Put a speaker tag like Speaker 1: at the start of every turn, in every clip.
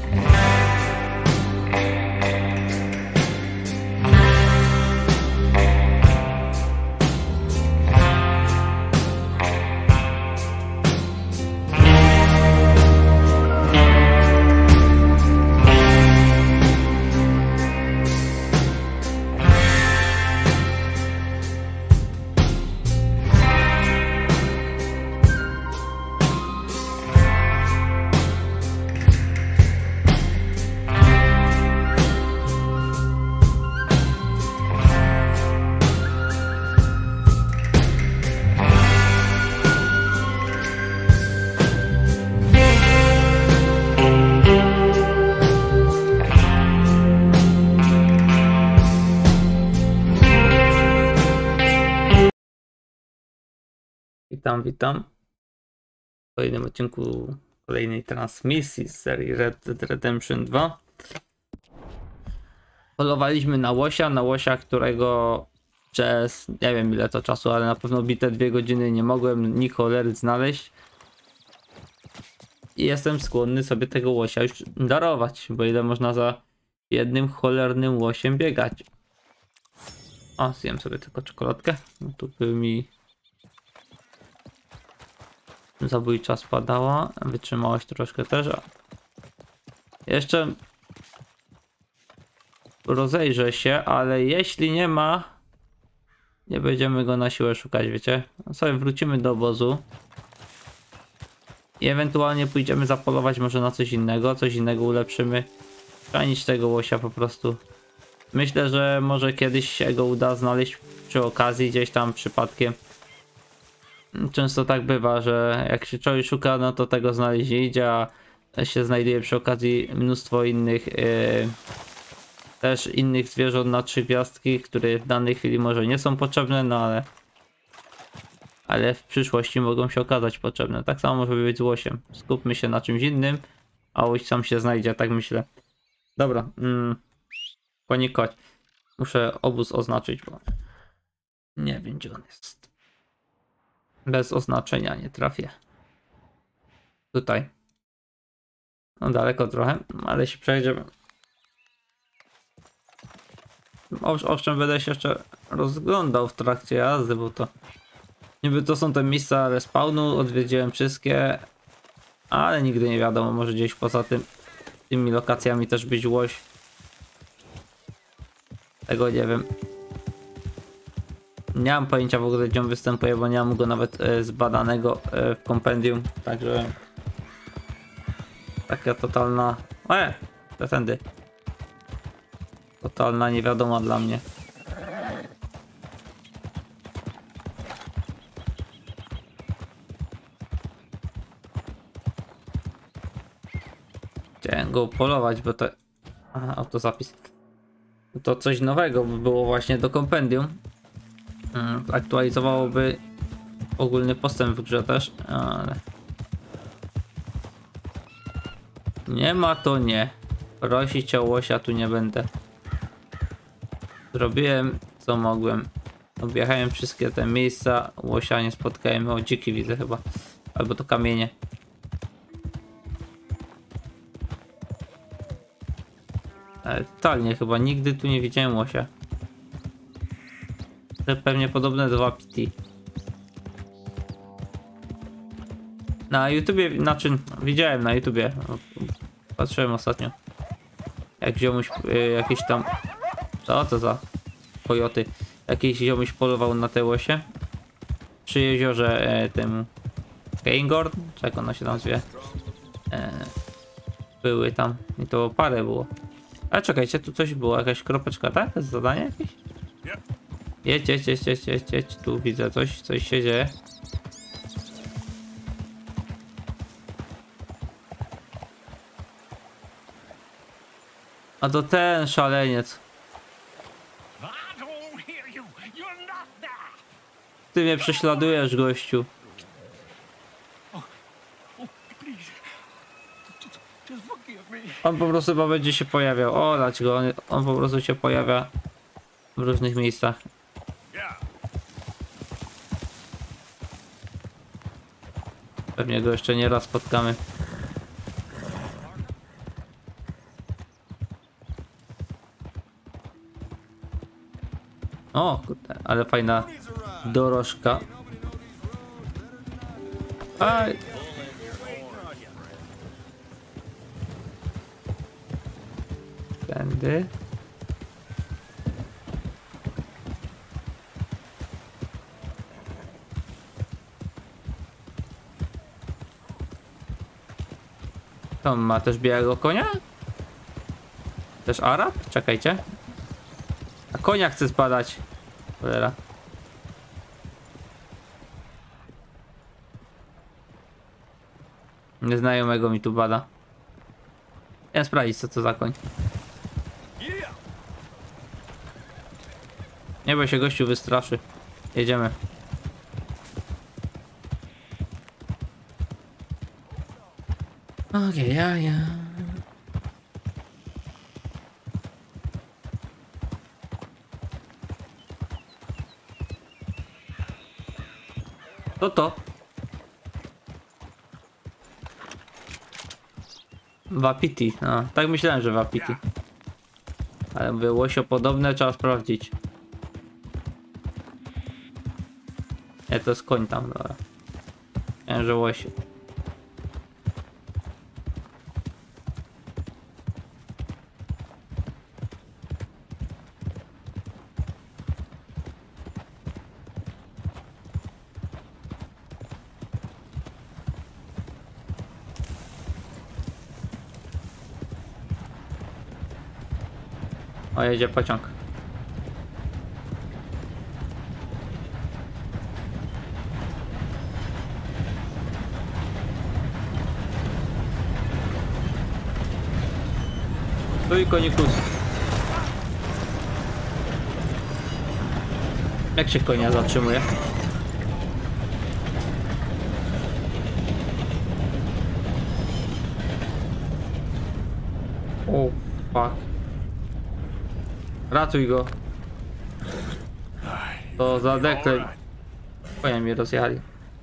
Speaker 1: Witam w kolejnym odcinku kolejnej transmisji z serii Red Dead Redemption 2. Polowaliśmy na łosia, którego przez nie wiem ile to czasu, ale na pewno bite 2 godziny nie mogłem ni cholery znaleźć. I jestem skłonny sobie tego łosia już darować, bo ile można za jednym cholernym łosiem biegać. O, zjem sobie tylko czekoladkę. No, tu by mi zabójcza spadała, wytrzymałość troszkę też. Jeszcze rozejrzę się, ale jeśli nie ma, nie będziemy go na siłę szukać, wiecie. Sobie wrócimy do obozu i ewentualnie pójdziemy zapolować może na coś innego ulepszymy. Chrzanić tego łosia po prostu. Myślę, że może kiedyś się go uda znaleźć przy okazji, gdzieś tam przypadkiem. Często tak bywa, że jak się człowiek szuka, no to tego znaleźć nie idzie, a się znajduje przy okazji mnóstwo innych też innych zwierząt na 3 gwiazdki, które w danej chwili może nie są potrzebne, no ale w przyszłości mogą się okazać potrzebne. Tak samo może być z łosiem. Skupmy się na czymś innym, a łoś sam się znajdzie, tak myślę. Dobra, konik. Muszę obóz oznaczyć, bo nie wiem gdzie on jest. Bez oznaczenia nie trafię. Tutaj. No daleko trochę, ale się przejdziemy. Owszem, będę się jeszcze rozglądał w trakcie jazdy, bo to niby to są te miejsca respawnu, odwiedziłem wszystkie, ale nigdy nie wiadomo, może gdzieś poza tymi lokacjami też być łoś. Tego nie wiem. Nie mam pojęcia w ogóle gdzie on występuje, bo nie mam go nawet zbadanego w kompendium, także taka totalna... tędy. Totalna niewiadoma dla mnie. Chciałem go polować, bo to... Aha, autozapis. To coś nowego by było właśnie do kompendium. Aktualizowałoby ogólny postęp w grze też, ale... Nie ma to nie. Prosić o łosia tu nie będę. Zrobiłem co mogłem. Objechałem wszystkie te miejsca. Łosia nie spotkałem. O, dziki widzę chyba. Albo to kamienie. Ale totalnie chyba nigdy tu nie widziałem łosia. To pewnie podobne do PT. Na YouTubie, znaczy widziałem na YouTubie. Patrzyłem ostatnio. Jak ziomuś jakiś tam... Co to za kojoty? Jakiś ziomuś polował na te łosie. Przy jeziorze tym... Keingord? Czy jak ono się tam zwie? Były tam. I to parę było. A czekajcie, tu coś było. Jakaś kropeczka, tak? To jest zadanie jakieś? Jedź. Tu widzę coś się dzieje. A to ten szaleniec. Ty mnie prześladujesz, gościu. On po prostu chyba będzie się pojawiał. O, lać go. On po prostu się pojawia w różnych miejscach. Pewnie go jeszcze nie raz spotkamy. O kurde, ale fajna dorożka. Aj. Tędy. To on ma też białego konia? Też Arab? Czekajcie. A konia chce zbadać. Cholera. Nieznajomego mi tu bada. Ja sprawdzić co to za koń. Nie boj się, gościu wystraszy. Jedziemy. Okej, ja. To. Wapiti, no, tak myślałem, że Wapiti. Ale mówię, łosio podobne, trzeba sprawdzić. Nie, to jest koń tam, dobra. Myślałem, że łosio. O, jedzie pociąg. Tu i konikus. Jak się konia zatrzymuje? O, fuck. Ratuj go. To za dekle. Konia mi rozjechali.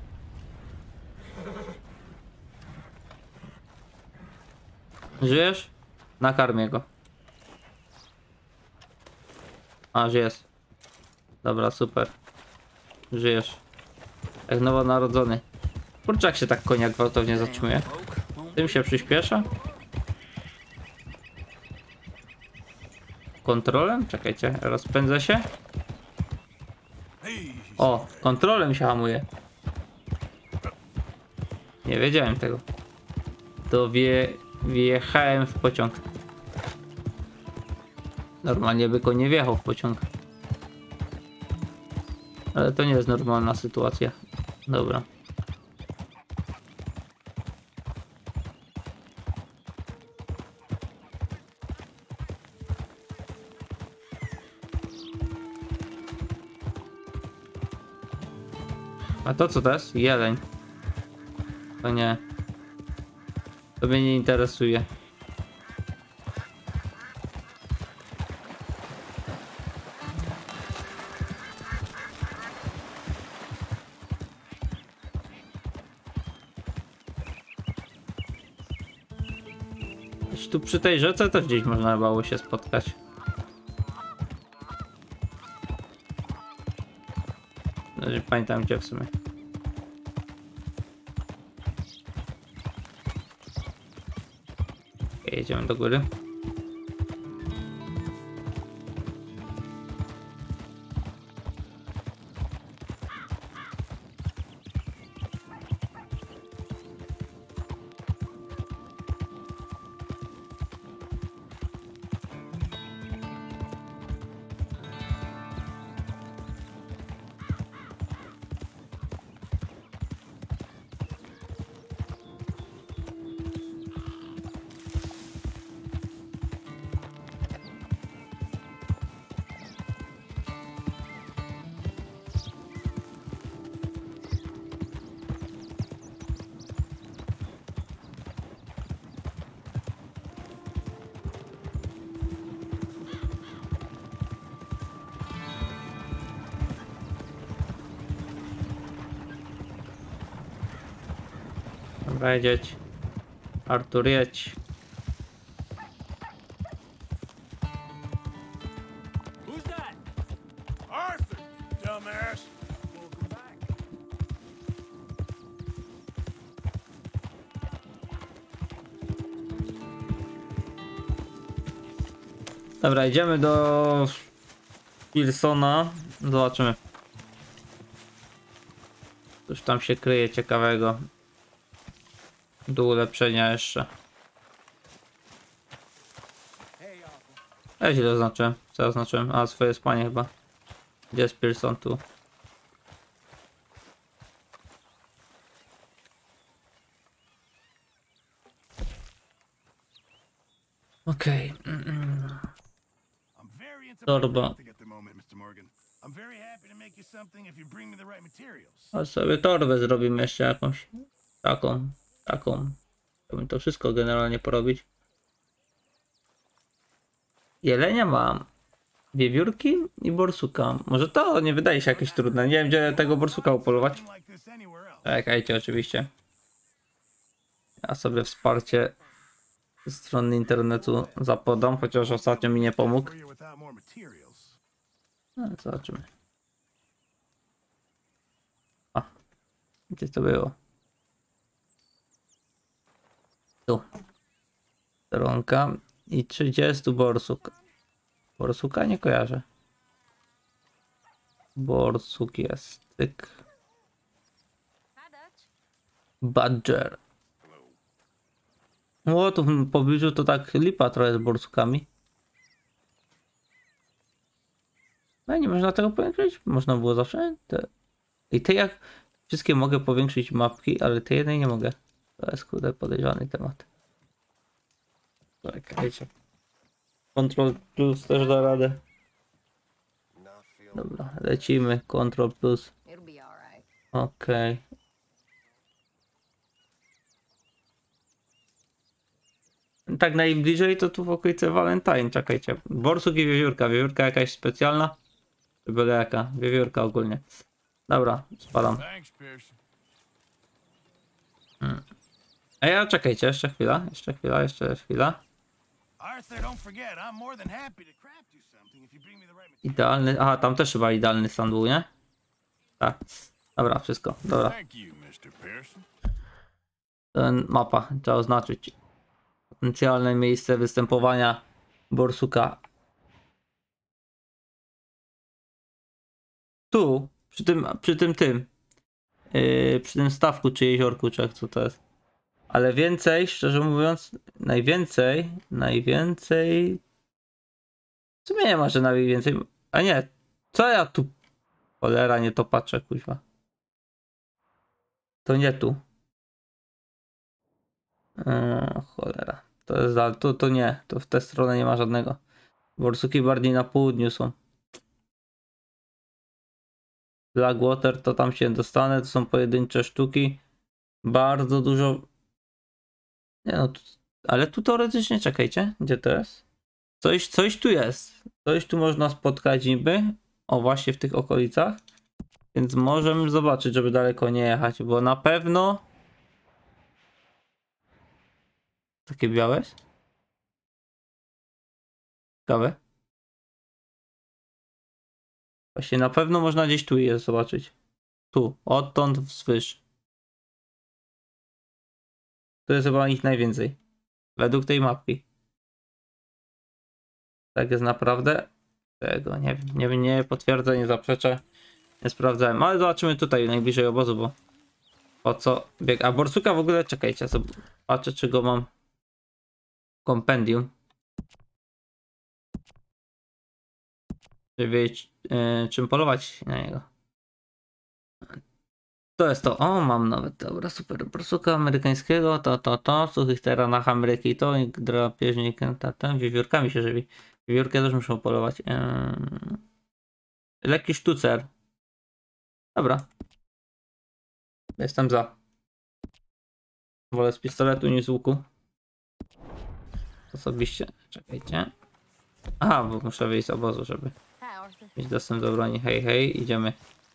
Speaker 1: Żyjesz? Nakarmię go. A, żyjesz. Dobra, super. Żyjesz. Jak nowonarodzony. Kurczę, jak się tak konia gwałtownie zatrzymuje. Tym się przyspiesza. Kontrolem? Czekajcie, rozpędzę się. O, kontrolem się hamuje. Nie wiedziałem tego. To wjechałem w pociąg. Normalnie by koń nie wjechał w pociąg. Ale to nie jest normalna sytuacja. Dobra. A to co to jest? Jeleń. To nie. To mnie nie interesuje. Tu przy tej rzece też gdzieś można było się spotkać. No, nie pamiętam gdzie w sumie. Okay, jedziemy do góry. Dobra, jedź. Artur, jedź.
Speaker 2: Maris. Welcome back.
Speaker 1: Dobra, idziemy do Pilsona. Zobaczymy. Cóż tam się kryje ciekawego. Do ulepszenia jeszcze. Ja źle oznaczyłem. Co oznaczyłem? A, swoje spanie chyba. Gdzie jest Pearson? Tu. Okej.
Speaker 2: I'm very into
Speaker 1: Torba.
Speaker 2: plastic at the moment, Mr. Morgan. I'm very happy to make you something if you bring me the right materials.
Speaker 1: A sobie torbę zrobimy jeszcze jakąś. Taką. Chciałbym to wszystko generalnie porobić. Jelenia mam. Wiewiórki i borsuka. Może to nie wydaje się jakieś trudne. Nie wiem, gdzie tego borsuka upolować.
Speaker 2: Something like this anywhere else.
Speaker 1: Czekajcie, oczywiście. Ja sobie wsparcie ze strony internetu zapodam, chociaż ostatnio mi nie pomógł.
Speaker 2: For you without more materials.
Speaker 1: No, zobaczymy. A, gdzie to było? Tu. Stronka i 30 borsuk. Borsuka nie kojarzę. Borsuk jest. Tyk. Badger. O, tu w pobliżu to tak lipa trochę z borsukami. No nie można tego powiększyć? Można było zawsze? I te jak... Wszystkie mogę powiększyć mapki, ale tej jednej nie mogę. To jest kurde podejrzany temat. Czekajcie. Ctrl plus też da radę. Dobra, lecimy. Ctrl plus. Okej. Tak najbliżej to tu w okolicy Valentine. Czekajcie. Borsuk i wiewiórka. Wiewiórka jakaś specjalna? Czy byle jaka? Wiewiórka ogólnie. Dobra, spadam.
Speaker 2: Thanks, Pearson.
Speaker 1: A ja czekajcie, jeszcze chwila. Jeszcze chwila.
Speaker 2: Arthur, don't forget, I'm more than happy to craft you something if you bring me the right materials.
Speaker 1: Idealny. Aha, tam też chyba idealny stan był, nie? Tak. Dobra, wszystko. Dobra.
Speaker 2: Thank you, Mr. Pearson.
Speaker 1: Ten mapa trzeba oznaczyć. Potencjalne miejsce występowania borsuka. Tu, przy tym stawku czy jeziorku, czy jak co to jest. Ale więcej, szczerze mówiąc, najwięcej. W sumie nie ma, że najwięcej. A nie, co ja tu. Cholera, nie to patrzę, kuźwa. To nie tu. Cholera. To jest to nie. To w tę stronę nie ma żadnego. Borsuki bardziej na południu są. Blackwater to tam się dostanę. To są pojedyncze sztuki. Bardzo dużo. Nie no, ale tu teoretycznie czekajcie. Gdzie to jest? Coś tu jest. Coś tu można spotkać niby. O, właśnie w tych okolicach. Więc możemy zobaczyć, żeby daleko nie jechać, bo na pewno. Takie białe? Ciekawe. Właśnie na pewno można gdzieś tu je zobaczyć. Tu, odtąd wzwyż. To jest chyba ich najwięcej. Według tej mapki. Tak jest naprawdę? Tego nie wiem, nie potwierdzę, nie zaprzeczę. Nie sprawdzałem, ale zobaczymy tutaj najbliżej obozu, bo po co bieg. A borsuka w ogóle, czekajcie, zobaczę czy go mam w kompendium. Żeby wiedzieć czym polować na niego. To jest to. O, mam nawet. Dobra, super. Borsuka amerykańskiego. To. W suchych terenach Ameryki to. I drapieżnik. Ten wiewiórkami się żywi. Wiewiórkę też muszę polować. Lekki sztucer. Dobra. Jestem za. Wolę z pistoletu niż z łuku. Osobiście. Czekajcie. Aha, bo muszę wyjść z obozu, żeby mieć dostęp do broni. Hej, idziemy.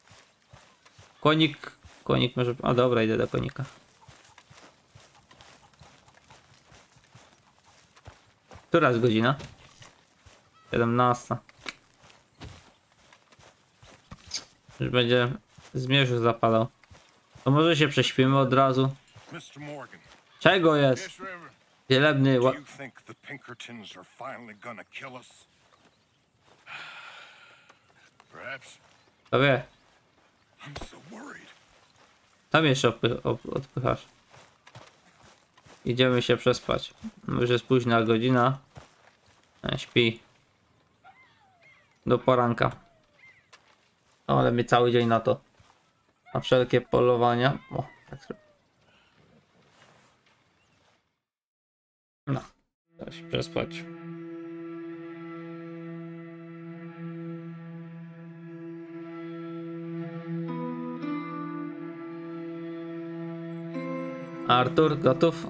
Speaker 1: Konik może... A dobra, idę do konika. Która jest godzina? 17. Już będzie zmierzch zapadał. To może się prześpimy od razu.
Speaker 2: Mr. Morgan.
Speaker 1: Czego jest?
Speaker 2: Yes, Reverend.
Speaker 1: Wielebny
Speaker 2: Do you think the Pinkertons are finally gonna kill us? Perhaps.
Speaker 1: To wie.
Speaker 2: I'm so worried.
Speaker 1: Tam jeszcze odpychasz. Idziemy się przespać. Już jest późna godzina. Śpi. Do poranka. O, ale mi cały dzień na to. Na wszelkie polowania. O, tak sobie. No. Trzeba się przespać. Artur, gotów?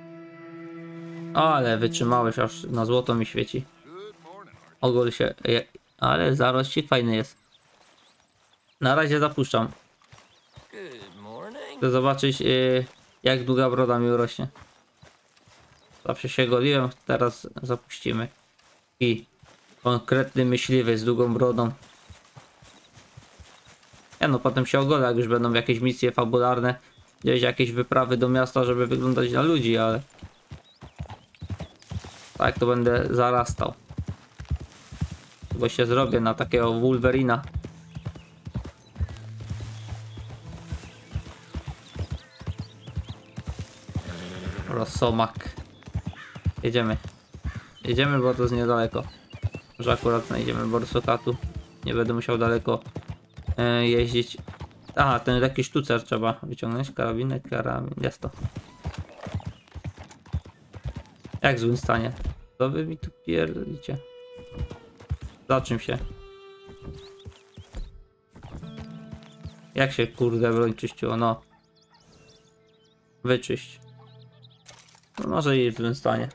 Speaker 1: O, ale wytrzymałeś, aż na złoto mi świeci. Ogól się. Ale zarościk fajny jest. Na razie zapuszczam. Chcę zobaczyć, jak długa broda mi urośnie. Zawsze się goliłem, teraz zapuścimy. I konkretny myśliwy z długą brodą. Ja no, potem się ogolę, jak już będą jakieś misje fabularne. Gdzieś jakieś wyprawy do miasta, żeby wyglądać na ludzi, ale... Tak, to będę zarastał. Bo się zrobię na takiego Wolverina. Rosomak. Jedziemy. Jedziemy, bo to jest niedaleko. Może akurat znajdziemy borsuka tu. Nie będę musiał daleko jeździć. Aha, ten taki sztucer trzeba wyciągnąć. Karabinek, jest to. Jak w złym stanie? Co wy mi tu pierdolicie? Za czym się? Jak się kurde broń czyściło? No. Wyczyść. No może i w złym stanie.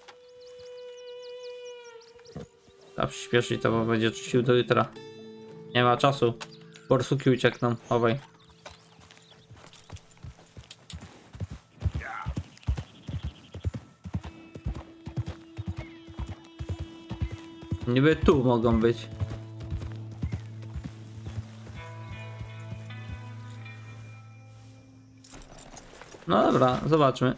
Speaker 1: Trzeba przyspieszyć to, bo będzie czyścił do jutra. Nie ma czasu. Borsuki uciekną. Chowaj. Niby tu mogą być. No dobra, zobaczmy.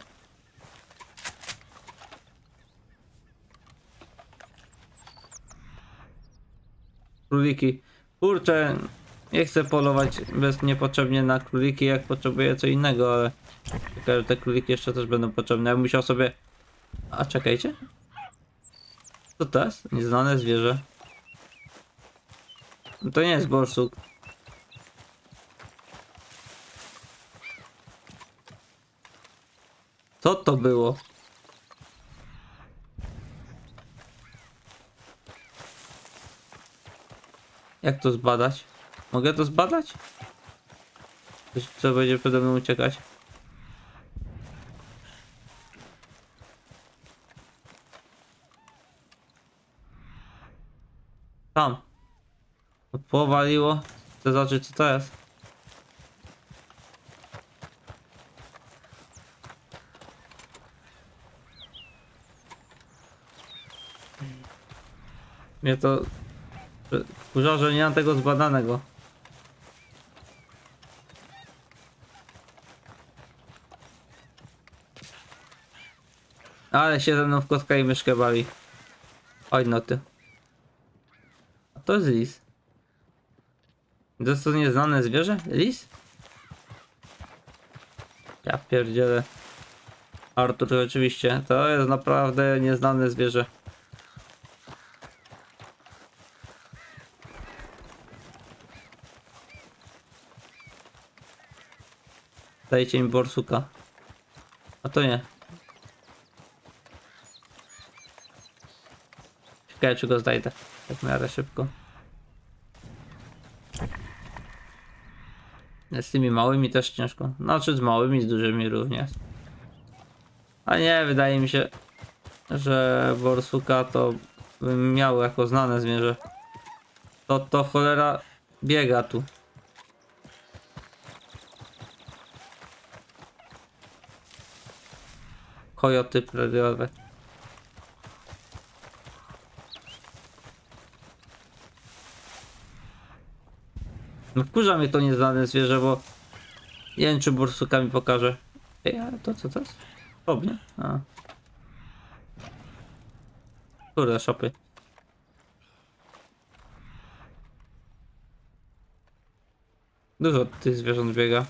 Speaker 1: Króliki. Kurczę, nie chcę polować niepotrzebnie na króliki, jak potrzebuję co innego, ale te króliki jeszcze też będą potrzebne. Ja bym musiał sobie... A czekajcie. Co to jest? Nieznane zwierzę. To nie jest borsuk. Co to było? Jak to zbadać? Mogę to zbadać? Coś, co będzie przede mną uciekać? Tam. Powaliło. Chcę zobaczyć, co to jest. Mnie to wkurza, że nie mam tego zbadanego. Ale się ze mną w kotka i myszkę bawi. Oj no ty. A to jest lis. To jest to nieznane zwierzę? Lis? Ja pierdzielę. Artur, oczywiście. To jest naprawdę nieznane zwierzę. Dajcie mi borsuka. A to nie. Ciekawe, czy go znajdę. Tak w miarę szybko. Z tymi małymi też ciężko. Znaczy z małymi, z dużymi również. A nie, wydaje mi się, że borsuka to bym miał jako znane zwierzę. To cholera biega tu. Kojoty preriowe. No wkurza mnie to nieznane zwierzę, bo nie wiem, czy borsuka mi pokaże. Ej, ale to co to jest? Szop, nie? A. Kurde, szopy. Dużo tych zwierząt biega.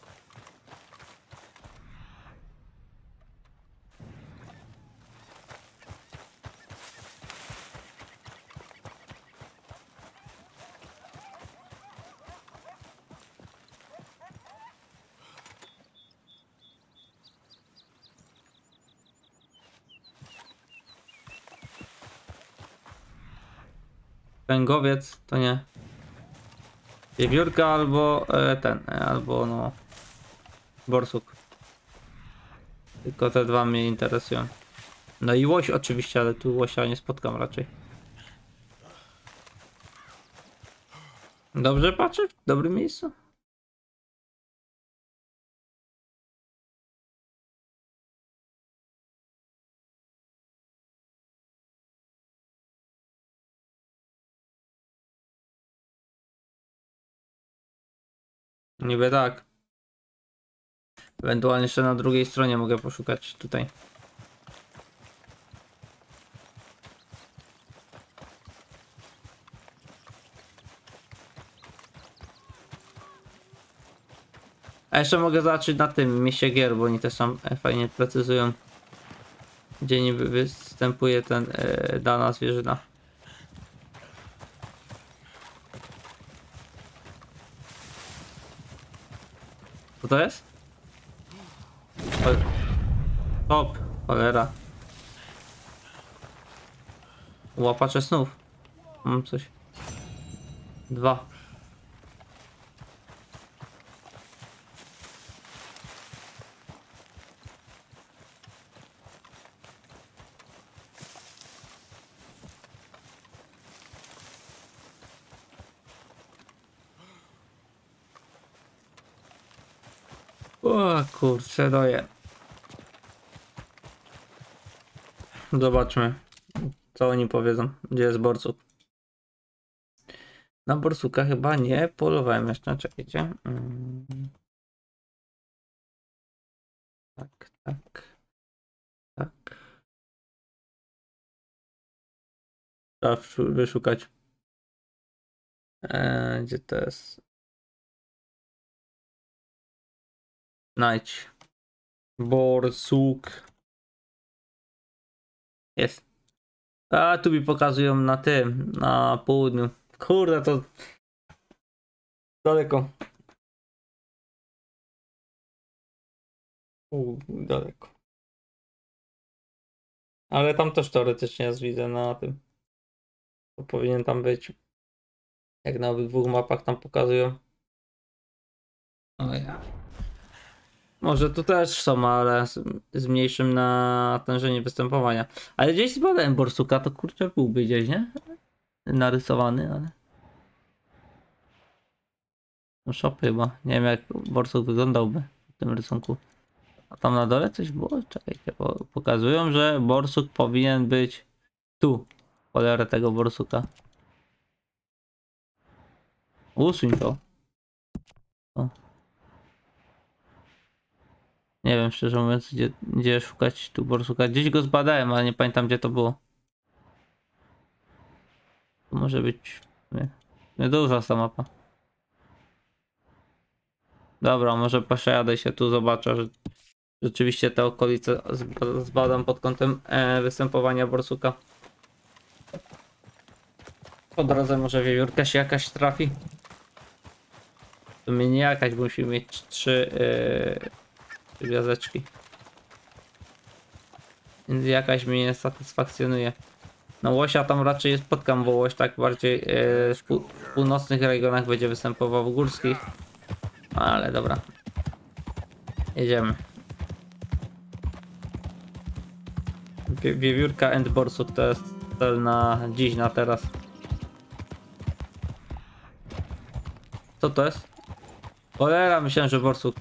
Speaker 1: Węgowiec to nie. Wiewiórka albo albo no borsuk. Tylko te dwa mnie interesują. No i łoś oczywiście, ale tu łosia nie spotkam raczej. Dobrze patrzę? W dobrym miejscu? Niby tak. Ewentualnie jeszcze na drugiej stronie mogę poszukać tutaj. A jeszcze mogę zobaczyć na tym mieście gier, bo oni też tam fajnie precyzują, gdzie niby występuje ten dana zwierzyna. Co to jest? Top, cholera. Łapacze snów. Mam coś. 2. O kurczę, doje. Zobaczmy, co oni powiedzą. Gdzie jest borsuk? Na borsuka chyba nie polowałem jeszcze, czekajcie. Tak, tak, tak. Trzeba wyszukać. Gdzie to jest? Znajdź. Borsuk. Jest. A tu mi pokazują na tym, na południu. Kurde, to daleko. Daleko. Ale tam też teoretycznie jest, widzę na tym. To powinien tam być. Jak na obydwu mapach tam pokazują. O ja. Może tu też są, ale z mniejszym natężeniem występowania. Ale gdzieś zbadałem borsuka, to kurczę byłby gdzieś, nie? Narysowany, ale... No shop chyba. Nie wiem jak borsuk wyglądałby w tym rysunku. A tam na dole coś było? Czekajcie, bo pokazują, że borsuk powinien być tu. Cholerę tego borsuka. Usuń to. O. Nie wiem szczerze mówiąc, gdzie szukać tu borsuka. Gdzieś go zbadałem, ale nie pamiętam gdzie to było. To może być... Nie duża ta mapa. Dobra, może przejadę się tu, zobaczę, że rzeczywiście te okolice zbadam pod kątem występowania borsuka. Po drodze może wiewiórka się jakaś trafi. To mnie nie jakaś, bo musimy mieć 3 gwiazdeczki. Więc jakaś mnie nie satysfakcjonuje. No łosia tam raczej je spotkam, bo łoś tak bardziej w północnych regionach będzie występował, w górskich. Ale dobra. Jedziemy. Wiewiórka and borsuk to jest cel na dziś, na teraz. Co to jest? Cholera, myślałem, że borsuk.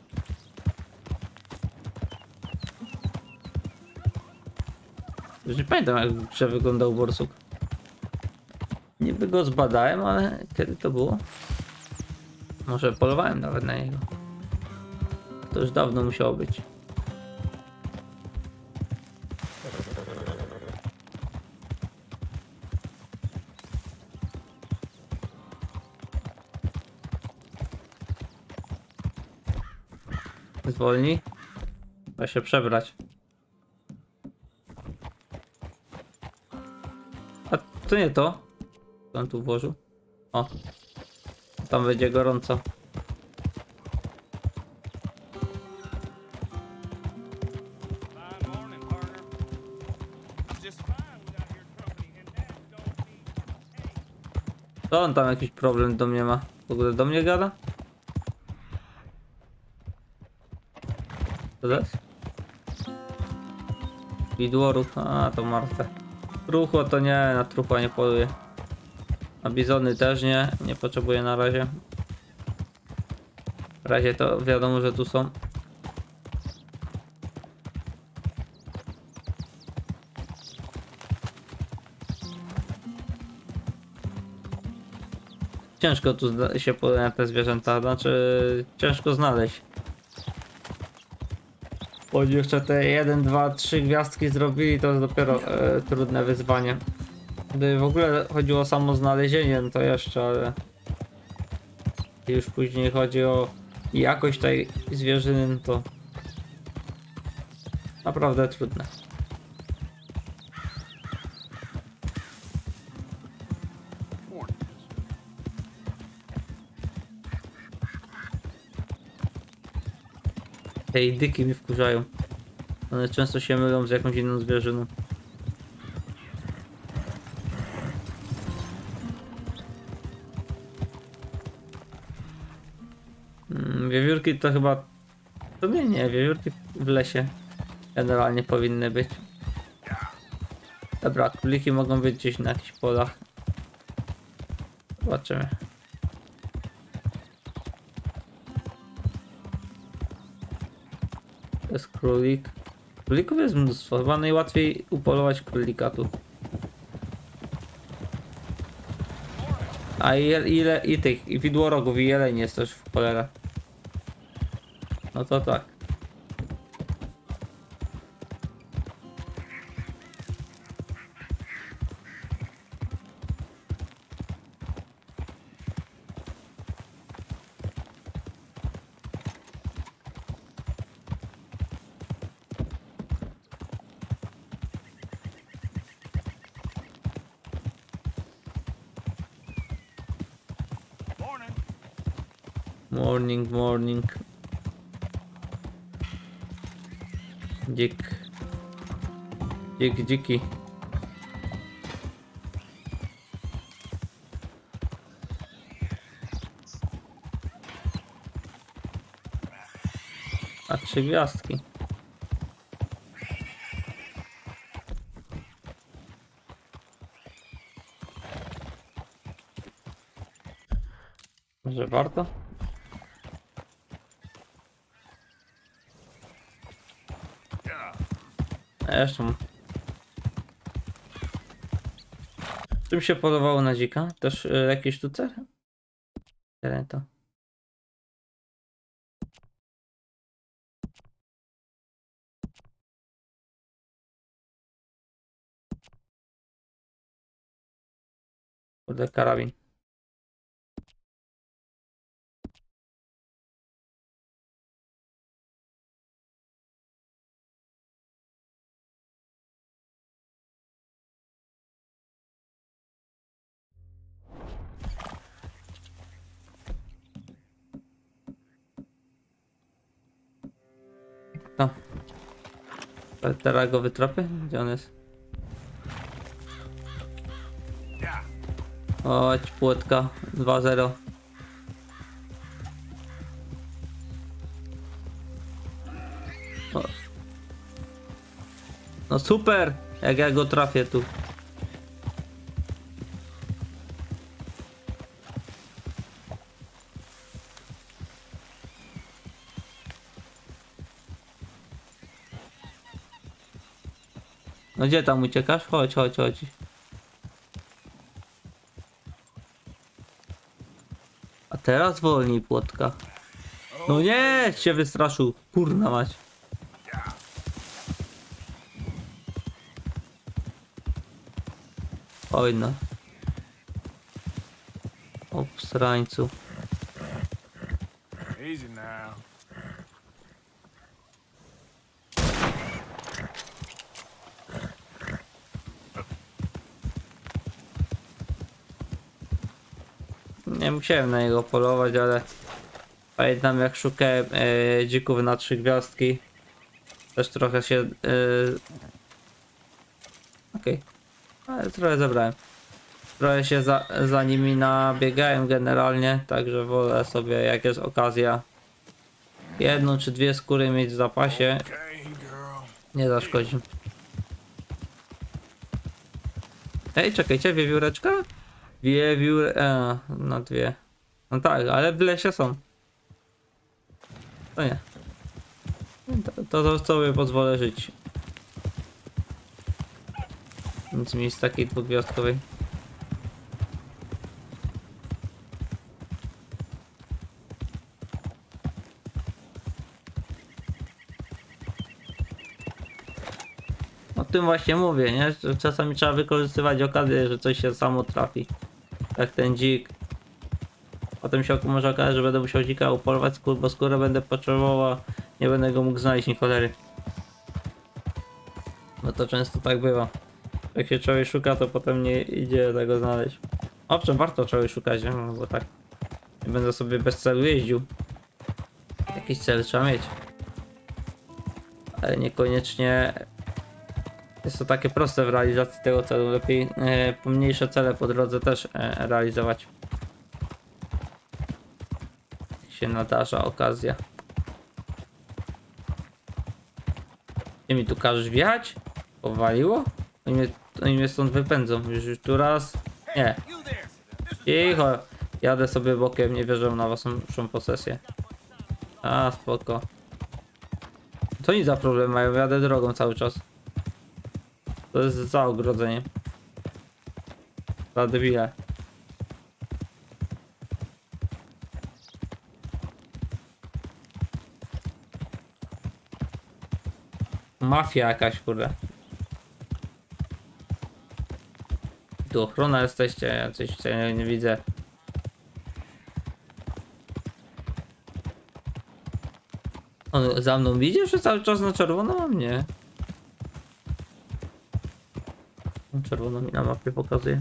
Speaker 1: Już nie pamiętam jak w grze wyglądał borsuk. Niby go zbadałem, ale kiedy to było? Może polowałem nawet na niego. To już dawno musiało być. Zwolnij. Da się przebrać. A to nie to. Co on tu włożył? O. Tam będzie gorąco.
Speaker 2: Fine morning, partner. I'm just fine without your company, and that don't mean hey.
Speaker 1: To on tam jakiś problem do mnie ma. W ogóle do mnie gada? Co to jest? Widłoruch, a to martwe. Truchło to nie, na truchła nie poluję. A bizony też nie potrzebuję na razie. W razie to wiadomo, że tu są. Ciężko tu się poluje na te zwierzęta, znaczy ciężko znaleźć. Bo jeszcze te 1, 2, 3 gwiazdki zrobili, to jest dopiero trudne wyzwanie. Gdyby w ogóle chodziło o samo znalezienie, no to jeszcze, ale już później chodzi o jakość tej zwierzyny, no to naprawdę trudne. Te indyki mi wkurzają. One często się mylą z jakąś inną zwierzyną. Wiewiórki to chyba... To nie, wiewiórki w lesie generalnie powinny być. Dobra, króliki mogą być gdzieś na jakichś polach. Zobaczymy. To jest królik. Królików jest mnóstwo. Chyba najłatwiej upolować królika tu. A ile i tych i widłorogów i jeleni jest też w cholerę. No to tak.
Speaker 2: Morning.
Speaker 1: Morning, morning. Dziki. A 3 gwiazdki. Może warto? A jeszcze mam. Czym się podobało na dzika? Też jakieś sztucer? Tyle to. Kurde, karabin. No. Teraz go wytropię? Gdzie on jest?
Speaker 2: Yeah.
Speaker 1: Chodź, płotka 2-0. O. No super! Jak ja go trafię tu. No gdzie tam uciekasz? Chodź. A teraz wolniej płotka. No nie, się wystraszył. Kurna mać. Oj no. Obsrańcu.
Speaker 2: Easy now.
Speaker 1: Nie musiałem na niego polować, ale pamiętam jak szukałem dzików na 3 gwiazdki. Też trochę się... Okej. Ale trochę zebrałem. Trochę się za nimi nabiegałem generalnie, także wolę sobie jak jest okazja 1 czy 2 skóry mieć w zapasie.
Speaker 2: Okay, girl.
Speaker 1: Nie zaszkodzi. Ej, czekajcie, wiewióreczka? No 2. No tak, ale w lesie są. To nie. To sobie pozwolę żyć. Nic mi z takiej dwugwiazdkowej. O tym właśnie mówię, nie? Że czasami trzeba wykorzystywać okazję, że coś się samo trafi. Jak ten dzik. Potem się może okazać, że będę musiał dzika upolować, bo skórę będę potrzebował, nie będę go mógł znaleźć ni cholery. No to często tak bywa. Jak się człowiek szuka, to potem nie idzie tego znaleźć. Owszem, warto człowiek szukać, nie? No bo tak nie będę sobie bez celu jeździł. Jakiś cel trzeba mieć. Ale niekoniecznie jest to takie proste w realizacji tego celu. Lepiej pomniejsze cele po drodze też realizować. Jak się nadarza okazja. Gdzie mi tu każesz wjechać? Powaliło? Oni mnie stąd wypędzą. Już tu raz. Nie.
Speaker 2: You there.
Speaker 1: Cicho. Jadę sobie bokiem, nie wierzę na waszą posesję. A, spoko. Co oni za problem mają? Jadę drogą cały czas. To jest za ogrodzenie. Za debile. Mafia jakaś, kurde. Tu ochrona jesteście, ja coś nie widzę. On za mną widzi, że cały czas na czerwono mam? Nie. Czerwono mi na mapie pokazuje.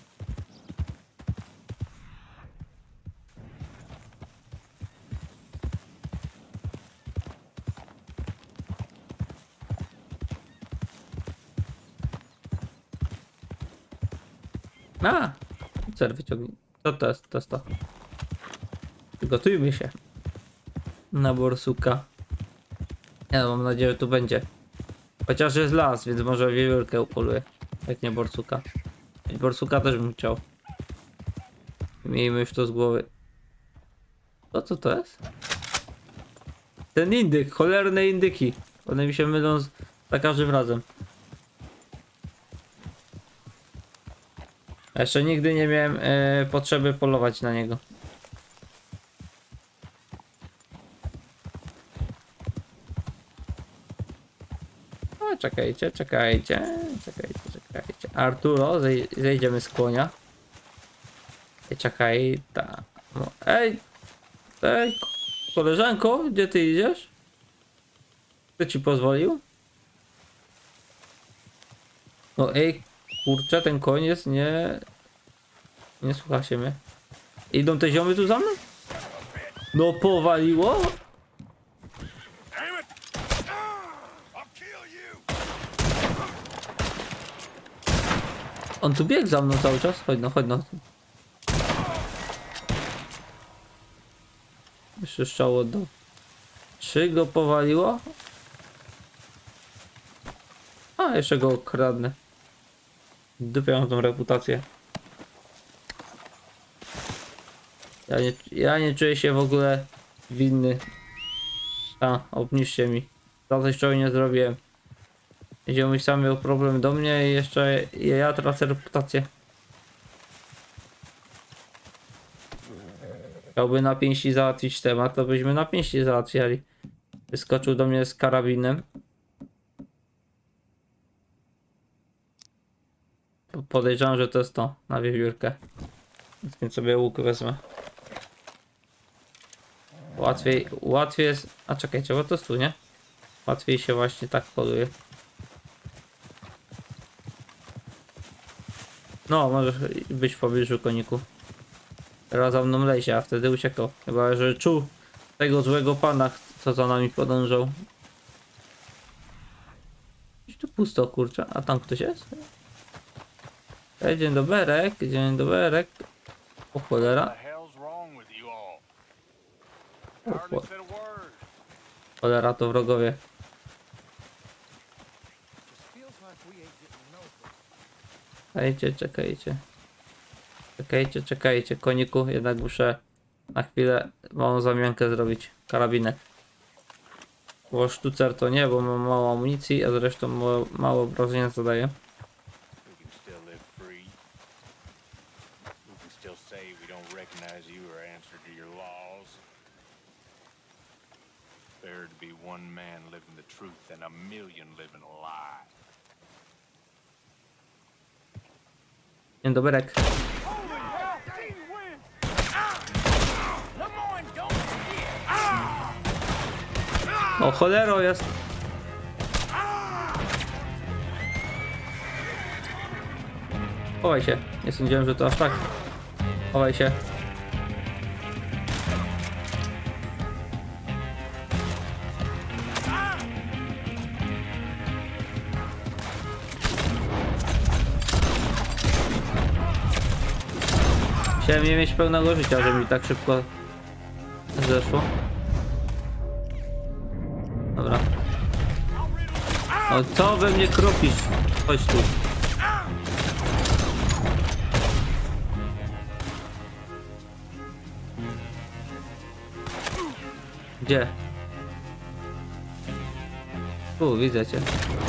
Speaker 1: A! Cel wyciągnij. To jest, to jest to. Przygotujmy się. Na borsuka. Ja mam nadzieję, że tu będzie. Chociaż jest las, więc może wiewiórkę upoluję. Jak nie borsuka. Borsuka też bym chciał. Miejmy już to z głowy. Co to jest? Ten indyk, cholerne indyki. One mi się mylą za każdym razem. A jeszcze nigdy nie miałem potrzeby polować na niego. O, czekajcie. Arturo, zejdziemy z konia. Czekaj, ta. No, ej, koleżanko, gdzie ty idziesz? Kto ci pozwolił? No ej, kurczę, ten koń jest nie słucha się mnie. Idą te ziomy tu za mną? No powaliło?
Speaker 2: Damn it! I'll kill you.
Speaker 1: On tu biegł za mną cały czas. Chodź no. Jeszcze strzał oddał. Czy go powaliło? A, jeszcze go okradnę. Dupie mam tą reputację. Ja nie czuję się w ogóle winny. A, obniżcie mi. Za coś, czego nie zrobiłem. Ziomuś sam miał problem do mnie i jeszcze ja tracę reputację. Chciałby na pięści załatwić temat, to byśmy na pięści załatwiali. Wyskoczył do mnie z karabinem. Podejrzewam, że to jest to na wiewiórkę. Więc sobie łuk wezmę. Łatwiej jest... A czekajcie, bo to jest tu, nie? Łatwiej się właśnie tak poluje. No, możesz być w pobliżu, koniku. Teraz za mną lezie, a wtedy uciekał. Chyba, że czuł tego złego pana, co za nami podążał. Gdzieś tu pusto, kurczę. A tam ktoś jest? Ej, dzień doberek, dzień doberek. O cholera.
Speaker 2: What the hell's wrong with you all?
Speaker 1: O
Speaker 2: Hardly
Speaker 1: cho-
Speaker 2: said a word.
Speaker 1: cholera, to wrogowie. Czekajcie, czekajcie. Czekajcie, czekajcie. Koniku, jednak muszę na chwilę małą zamiankę zrobić. Karabinek. Bo sztucer to nie, bo mam mało amunicji, a zresztą mało obrażenia zadaje.
Speaker 2: We can still live free. We can still say we don't recognize you or answer to your laws. Better to be one man living the truth than a million living a lie.
Speaker 1: Dzień doberek. O cholero jest. Chowaj się. Nie sądziłem, że to aż tak. Chowaj się. Chciałem nie mieć pełnego życia, żeby mi tak szybko zeszło. Dobra. No co we mnie kropisz? Chodź tu. Gdzie? Tu, widzę cię.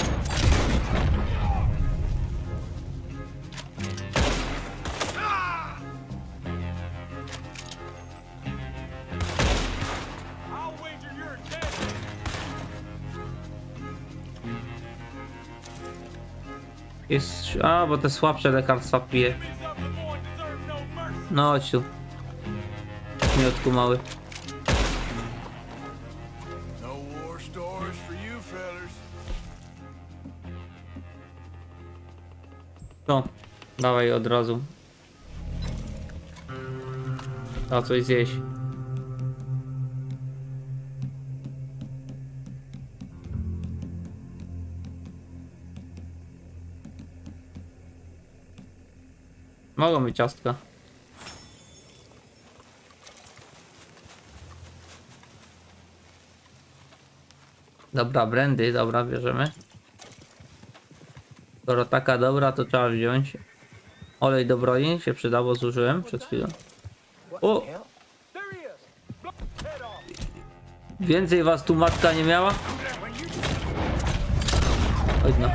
Speaker 2: I'll wager you're dead.
Speaker 1: Jest... A, bo te słabsze lekarstwa pije.
Speaker 2: Enemies of the Lord deserve no mercy.
Speaker 1: No chodź tu. Miotku mały.
Speaker 3: No war stories for you fellers.
Speaker 1: No, dawaj od razu. A coś zjeść. Mogą być ciastka. Dobra, brandy, dobra, bierzemy. Skoro taka dobra, to trzeba wziąć. Olej do broni się przydało, zużyłem przed chwilą. O! Więcej was tu matka nie miała? Chodź no.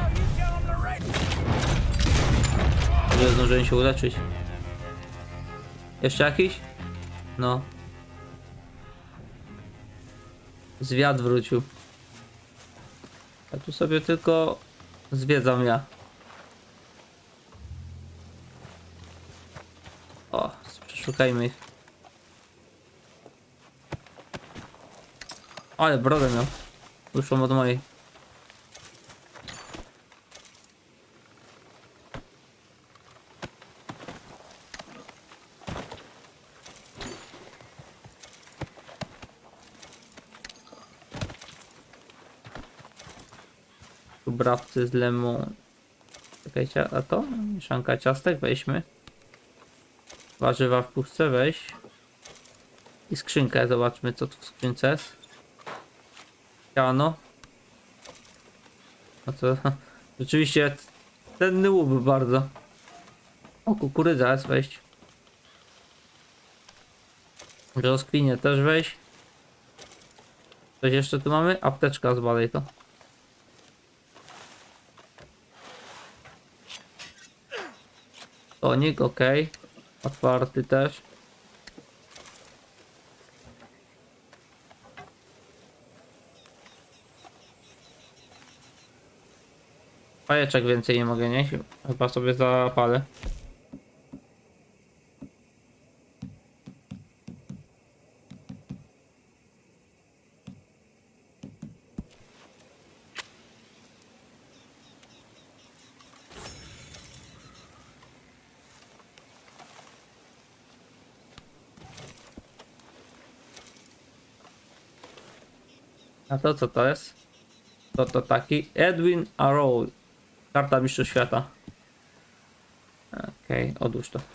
Speaker 1: Może zdążyłem się uleczyć. Jeszcze jakiś? No. Zwiat wrócił. A tu sobie tylko zwiedzam ja. O, przeszukajmy ich. Ale brodę miał. Dłuższą od mojej. Tu brawcy z lemon. Czekajcie, a to? Mieszanka ciastek, weźmy. Warzywa w puszce, weź. I skrzynkę, zobaczmy co tu w skrzynce jest. Siano. No to rzeczywiście cenny łuk bardzo. O, kukurydza jest, weź. Brzoskwinie też weź. Coś jeszcze tu mamy? Apteczka, zbadaj to. Tonik, ok. Otwarty też. Fajeczek więcej nie mogę nieść. Chyba sobie zapalę. A to co to jest? To taki Edwin Arrow. Karta Mistrzostw Świata. Okej, odłóż to.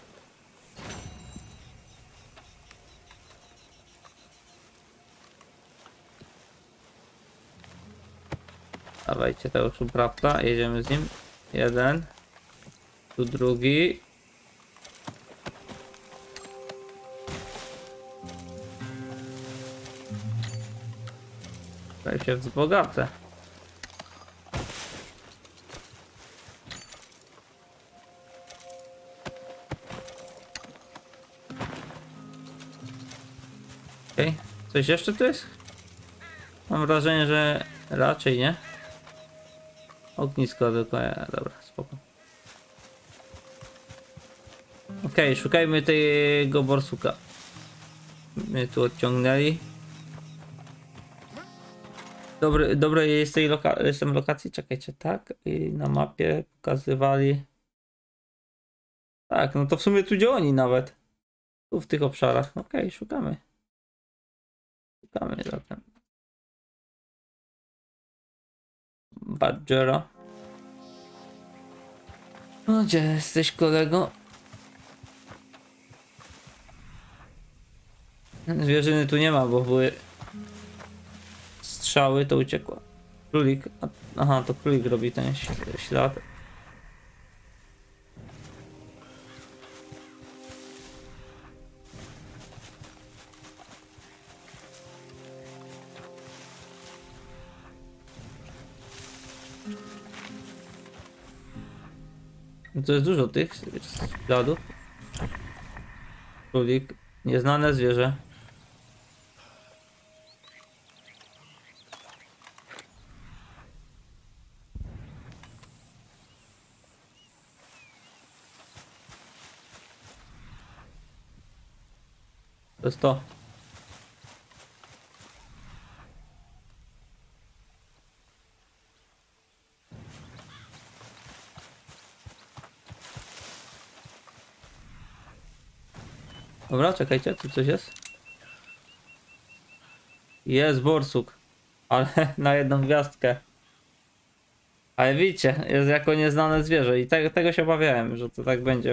Speaker 1: Dawajcie tego szubrawca, jedziemy z nim. Jeden. Tu drugi. Tutaj się wzbogacę. Okej, coś jeszcze tu jest? Mam wrażenie, że raczej nie. Ognisko tylko, dobra, spoko. Okej, szukajmy tego borsuka. My tu odciągnęli. Dobre jest tej lokacji, czekajcie, tak? I na mapie pokazywali. Tak, no to w sumie tu gdzie oni nawet. Tu w tych obszarach. Okej, szukamy. Szukamy zatem. Badgera. No gdzie jesteś, kolego? Zwierzyny tu nie ma, bo były strzały, to uciekła. Królik. Aha, to królik robi ten ślad. No to jest dużo tych śladów. Królik. Nieznane zwierzę. To jest to. Dobra, czekajcie, tu coś jest. Jest borsuk, ale na jedną gwiazdkę. Ale widzicie, jest jako nieznane zwierzę i tego się obawiałem, że to tak będzie.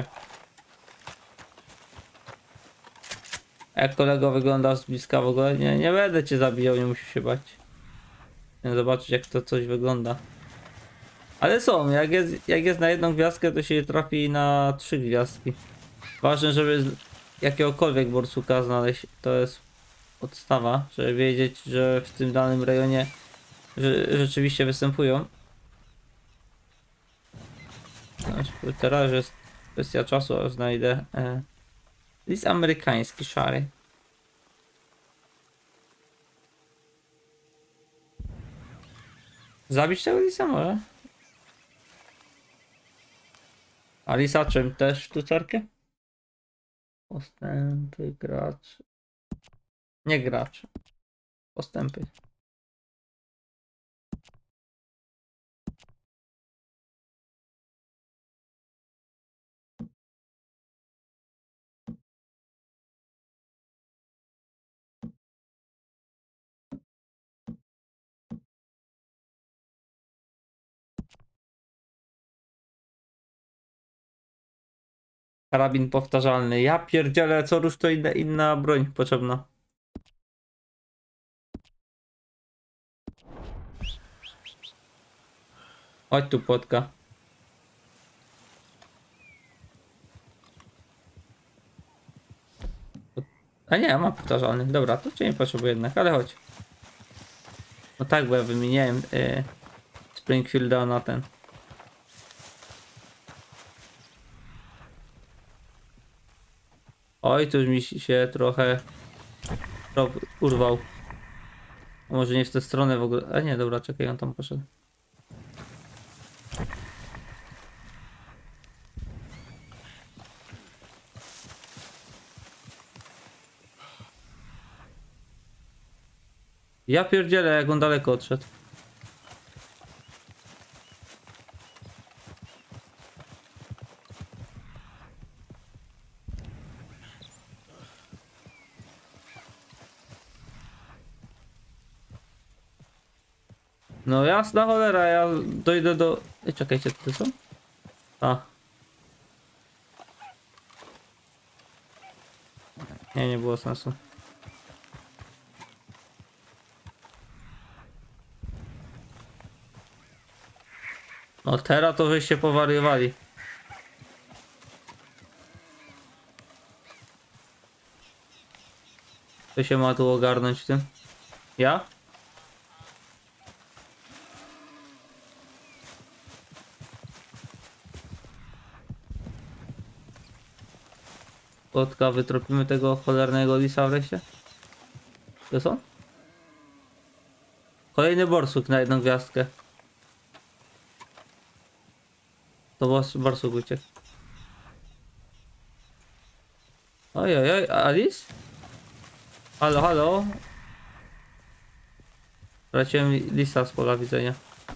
Speaker 1: Jak kolego wyglądasz z bliska w ogóle? Nie będę cię zabijał, nie musisz się bać. Chcę zobaczyć jak to coś wygląda. Ale są, jak jest na jedną gwiazdkę, to się trafi na 3 gwiazdki. Ważne, żeby jakiegokolwiek borsuka znaleźć, to jest podstawa, żeby wiedzieć, że w tym danym rejonie rzeczywiście występują. No, teraz jest kwestia czasu, aż znajdę lis amerykański szary. Zabić tego lisa może? A lisa czym? Też sztucerkę? Postępy, gracz. Nie gracz. Postępy. Karabin powtarzalny. Ja pierdzielę, co rusz to inna broń potrzebna. Chodź tu, płotka. A nie, mam powtarzalny. Dobra, to cię nie potrzebuję jednak, ale chodź. No tak, bo ja wymieniałem Springfielda na ten. Oj, tu już mi się trochę urwał. A może nie w tę stronę w ogóle. A nie, dobra, czekaj, on tam poszedł. Ja pierdzielę, jak on daleko odszedł. No jasna cholera, ja dojdę do... Ej, czekajcie, to są? A. Nie, nie było sensu. No teraz to wyście powariowali. Kto się ma tu ogarnąć w tym? Ja? Kotka, wytropimy tego cholernego lisa wreszcie? To są? Kolejny borsuk na jedną gwiazdkę. To borsuk uciekł. Oj, oj, oj, Alice? Halo, halo? Straciłem lisa z pola widzenia.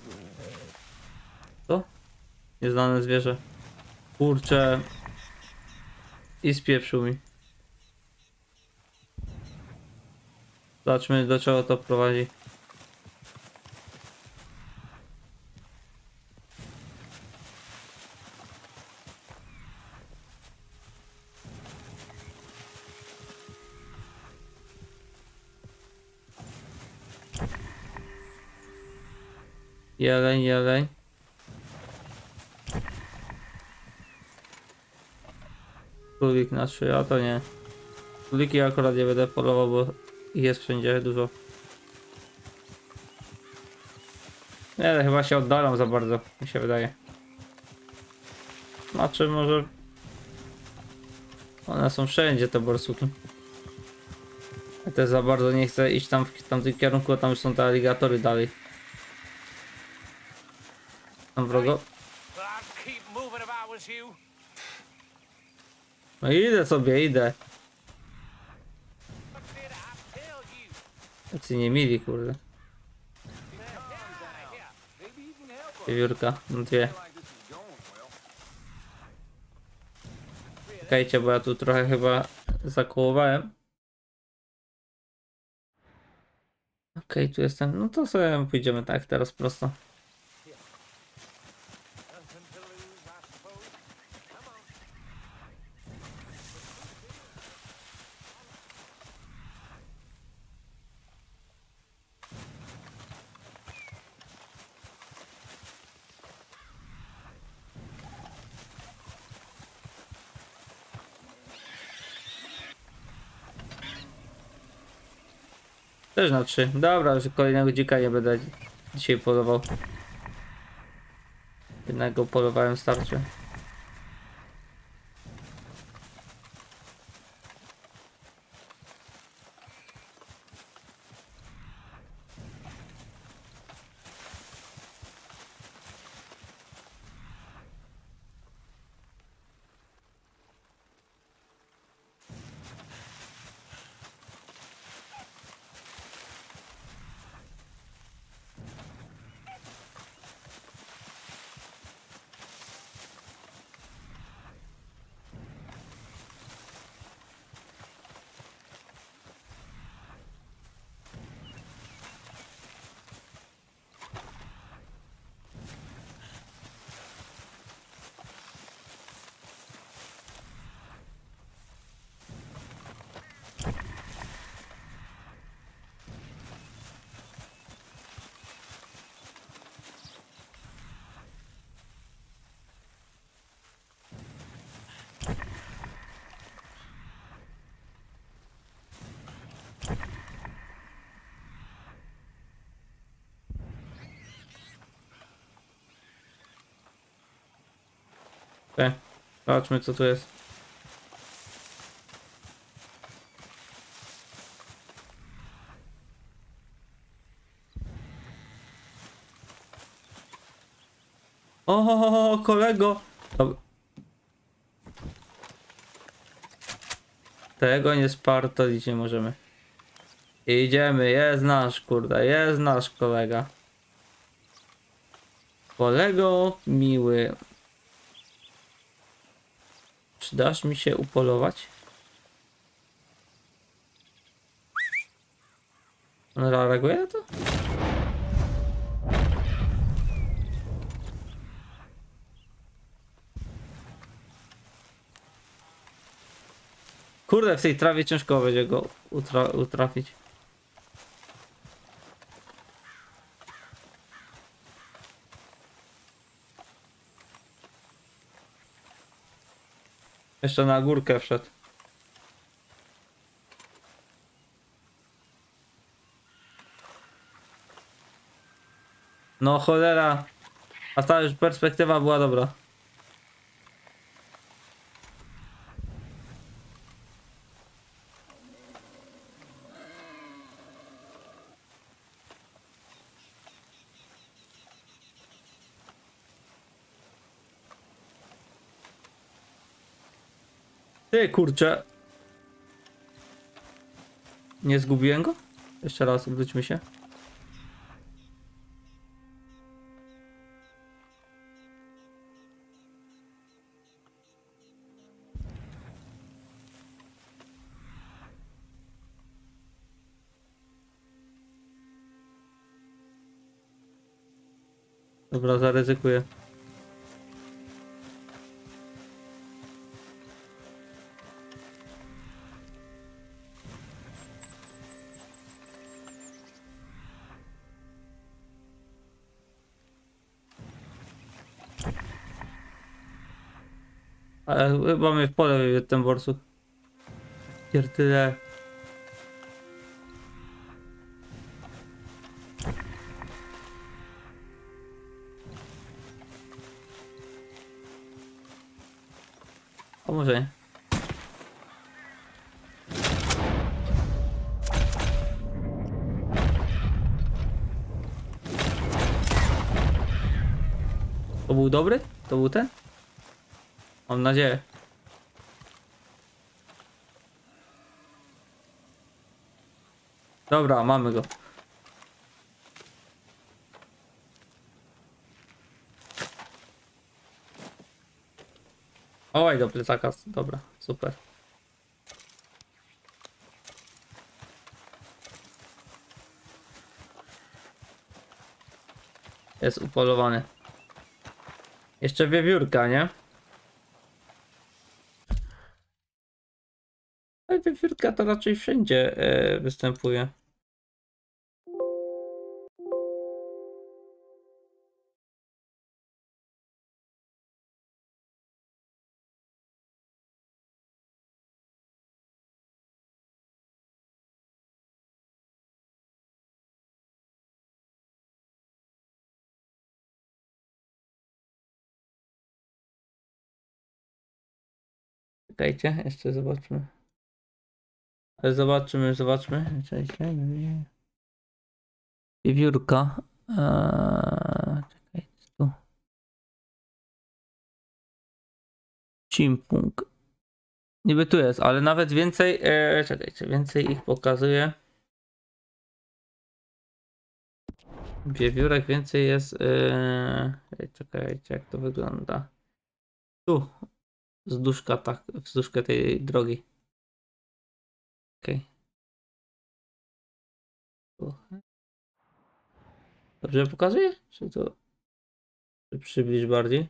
Speaker 1: Co? Nieznane zwierzę. Kurczę. I spieprzył mi. Zobaczmy, do czego to prowadzi. Jeleń, jeleń. Królik na 3, a to nie. Króliki akurat nie będę polował, bo ich jest wszędzie dużo. Nie, chyba się oddalam za bardzo, mi się wydaje. Znaczy może... One są wszędzie, te borsuki. Ja też za bardzo nie chcę iść tam w tamtym kierunku, tam już są te aligatory dalej. Tam wrogo.
Speaker 2: Well, I'd keep moving if I was you.
Speaker 1: No idę sobie, idę.
Speaker 2: What did I tell you?
Speaker 1: Tacy nie mili, kurde. Wiewiórka, no dwie. Czekajcie, bo ja tu trochę chyba zakołowałem. Okej, tu jestem. No to sobie pójdziemy tak teraz prosto.
Speaker 2: Nothing to lose, I suppose. Come on.
Speaker 1: Też na 3. Dobra, już kolejnego dzika nie będę dzisiaj polował. Jednego polowałem starcie. Okay. Zobaczmy co tu jest. O, kolego! Tego nie spartolić nie możemy. Idziemy, jest nasz, kurde, jest nasz kolega. Kolego miły. Czy dasz mi się upolować? On reaguje na to? Kurde, w tej trawie ciężko będzie go utrafić. Jeszcze na górkę wszedł. No cholera. A ta już perspektywa była dobra. Ty kurczę. Nie zgubiłem go? Jeszcze raz, wróćmy się. Dobra, zaryzykuję. Ale chyba mnie w pole wywiódł ten borsuk. Pierdyle. A może nie. To był dobry? To był ten? Mam nadzieję. Dobra, mamy go. Oj, do plecaka. Dobra, super. Jest upolowany. Jeszcze wiewiórka, nie? Ale wiewiórka to raczej wszędzie występuje. Czekajcie, jeszcze zobaczmy. Ale zobaczmy. Czekajcie. Wiewiórka. Czekajcie, tu. Chimpung. Niby tu jest, ale nawet więcej. Czekajcie, więcej ich pokazuje. Wiewiórek więcej jest. Czekajcie, jak to wygląda. Tu. Wzdłużka, tak, wzdłużkę tej drogi. Okej. Dobrze pokazuje? Czy to. Czy przybliż bardziej?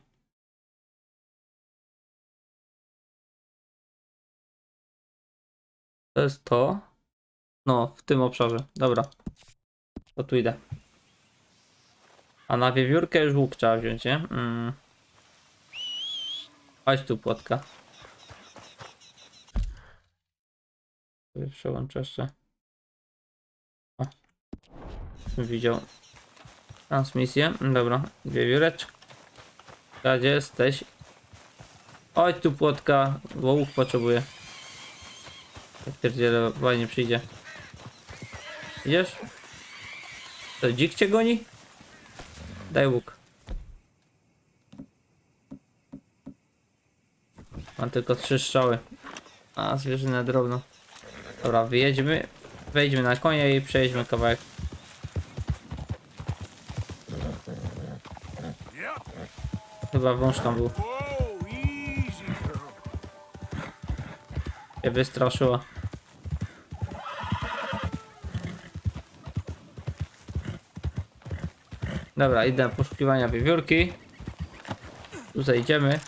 Speaker 1: To jest to. No, w tym obszarze. Dobra. To tu idę. A na wiewiórkę już łuk trzeba wziąć, nie? Chodź tu, płotka. Przełączę jeszcze. O. Widział transmisję. Dobra, wiewióreczka. Gdzie jesteś? Chodź tu, płotka, bo łuk potrzebuję. Jak pierdziele, fajnie przyjdzie. Idziesz? To dzik cię goni? Daj łuk. Mam tylko 3 strzały. A zwierzynę drobną. Dobra, wyjedźmy. Wejdźmy na konia i przejedźmy kawałek.
Speaker 3: Yep.
Speaker 1: Chyba wąż tam był.
Speaker 3: Whoa, easy, girl.
Speaker 1: Się wystraszyła. Dobra, idę na poszukiwania wiewiórki. Tu zejdziemy.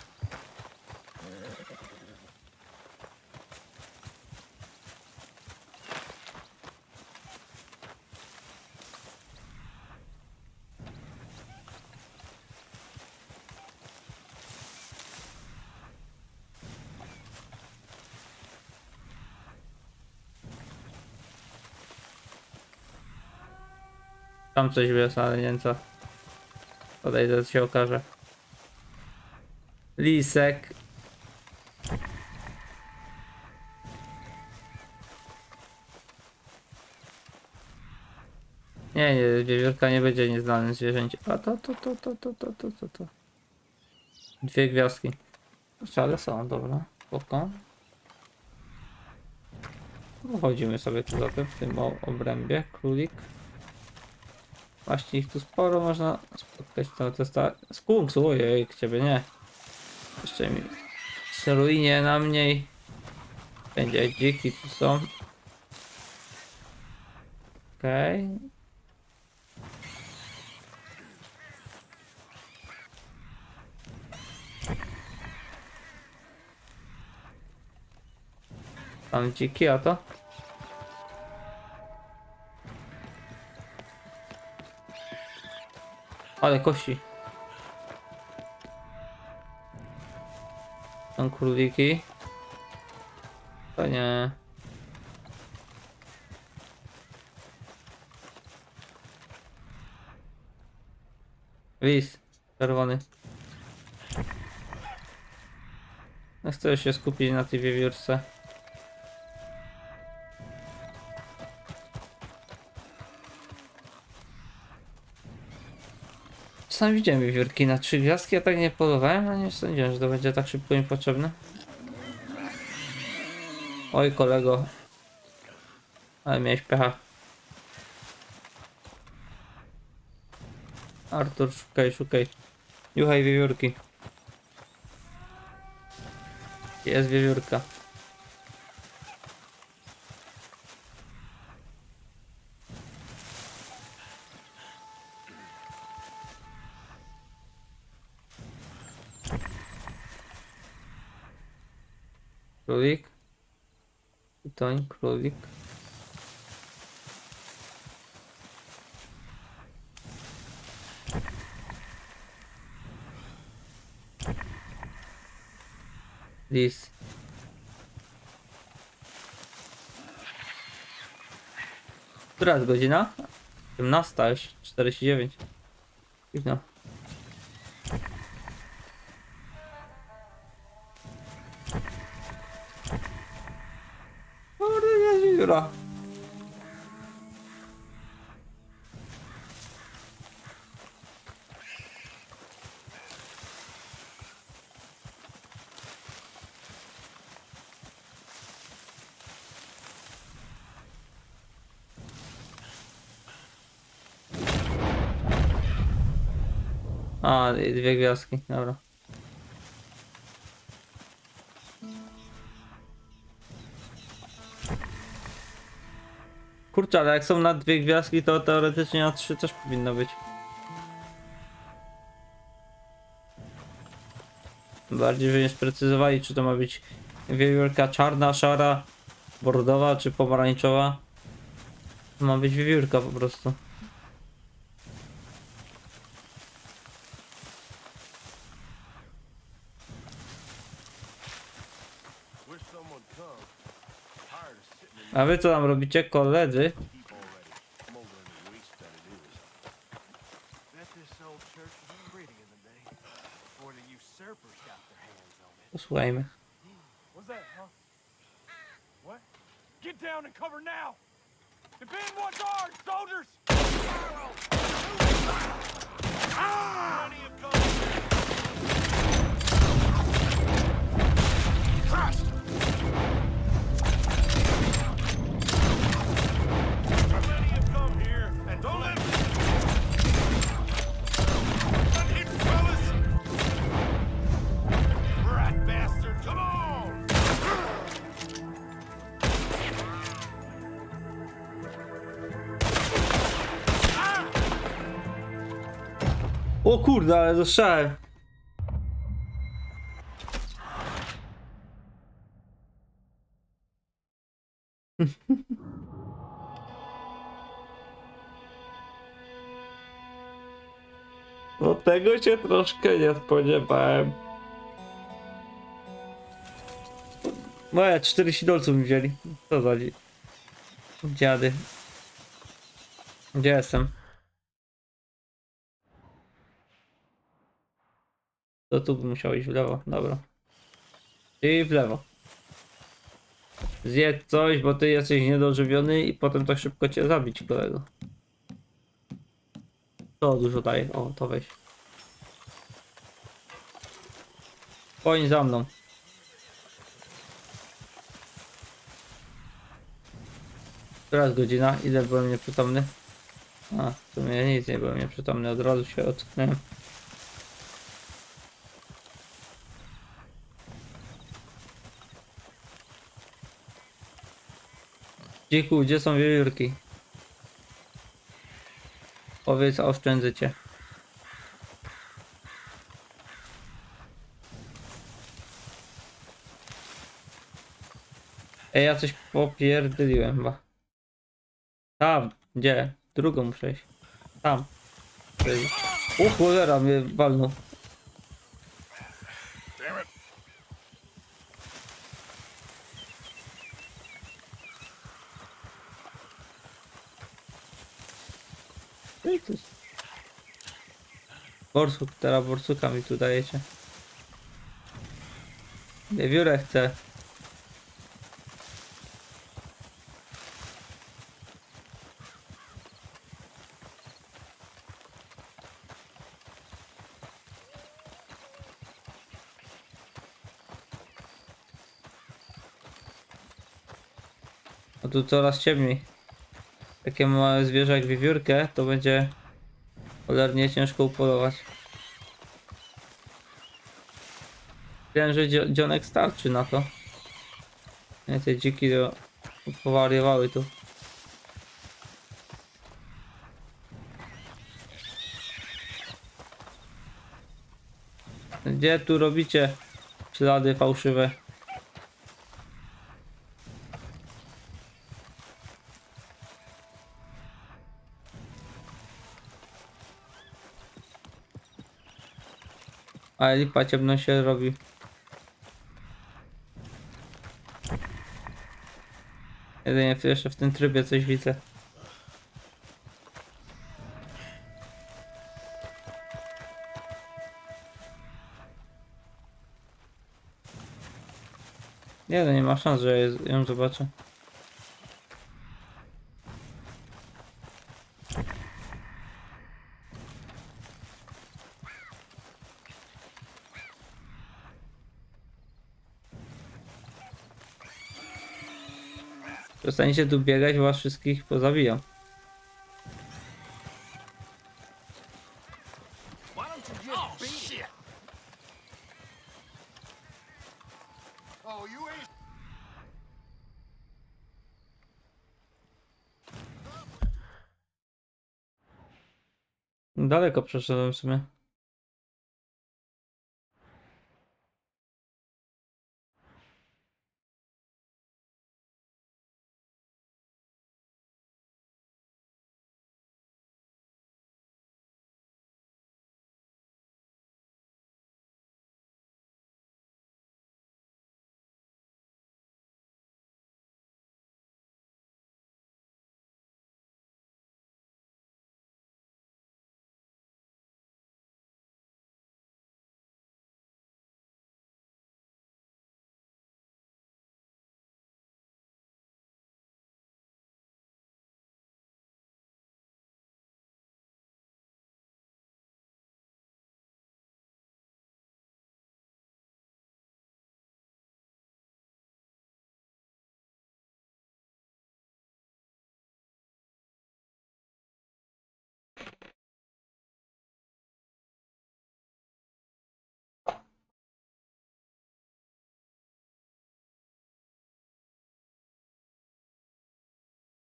Speaker 1: Tam coś jest, ale nie wiem co. Podejdę, to się okaże. Lisek. Nie, wiewiórka nie będzie nieznanym zwierzęciem. A to. Dwie gwiazdki. Ale są, dobra. Spoko. Chodzimy sobie tu zatem w tym obrębie. Królik. Właśnie ich tu sporo można spotkać. To jest ta skunks, ojej, ciebie nie. Jeszcze mi ruinie na mnie. Będzie dziki tu są. Okej. Tam dziki, a to? Ale kości. Są króliki. To nie. Lis. Czerwony. Ja chcę się skupić na tej wiewiórce. Sam widziałem wiewiórki na 3 gwiazdki, ja tak nie polowałem, a nie sądziłem, że to będzie tak szybko im potrzebne. Oj kolego. Ale miałeś pecha. Artur, szukaj. Juchaj wiewiórki. Jest wiewiórka. Królik. Toń, królik. Lis. Która jest godzina? 17 już, 49. No. Dobra. A, dwie gwiazdki, dobra. Kurczę, ale jak są na dwie gwiazdki, to teoretycznie na 3 też powinno być. Bardziej, że nie sprecyzowali, czy to ma być wiewiórka czarna, szara, bordowa, czy pomarańczowa. Ma być wiewiórka po prostu.
Speaker 3: Wish someone come. Tired of sitting in
Speaker 1: A wy co tam robicie, koledzy?
Speaker 3: keep already. Smoldering the waste that it is.
Speaker 4: Bet this old church was pretty in the day before the usurpers got their hands on it.
Speaker 1: Posłuchajmy.
Speaker 2: What's that, huh? What? Get down and cover now! Defend what's ours, soldiers!
Speaker 3: Plenty of cover. Christ!
Speaker 1: O kurde, ale dostałem. No tego się troszkę nie spodziewałem. Moje 40 dolców mi wzięli. Co za dziady. Gdzie jestem? To tu bym musiał iść w lewo, dobra. I w lewo. Zjedz coś, bo ty jesteś niedożywiony i potem tak szybko cię zabić, kolego. To dużo daje. O, to weź. Koń za mną. Teraz godzina. Ile byłem nieprzytomny? A, w sumie nic nie byłem nieprzytomny. Od razu się ocknąłem. Dziku, gdzie są wiewiórki? Powiedz, oszczędzę cię. Ej, ja coś popierdyliłem chyba. Tam, gdzie? Drugą muszę iść. Tam. O cholera, mnie walnął. Ej, to jest... Borsuk, teraz borsuka mi tu dajecie. Wiewiórę chcę. A tu coraz ciemniej. Takie małe zwierzę jak wiewiórkę, to będzie cholernie ciężko upolować. Wiem, że dzionek starczy na to. Nie, te dziki to powariowały tu. Gdzie tu robicie ślady fałszywe? Ale lipa ciemno się robi. Jedynie jeszcze w tym trybie coś widzę. Nie, no nie ma szans, że ją zobaczę. Przestańcie tu biegać, bo was wszystkich pozabijam.
Speaker 3: Why don't you just beat it? Oh, you ain't.
Speaker 1: Daleko przeszedłem w sumie.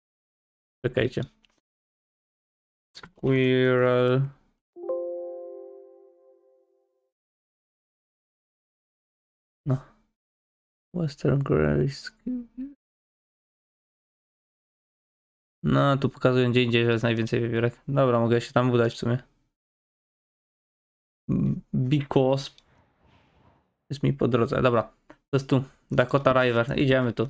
Speaker 1: Czekajcie. Squirrel. Western Grace. No, tu pokazują gdzie indziej, że jest najwięcej wiewiórek. Dobra, mogę się tam udać w sumie. Because jest mi po drodze. Dobra, to jest tu. Dakota River. Idziemy tu.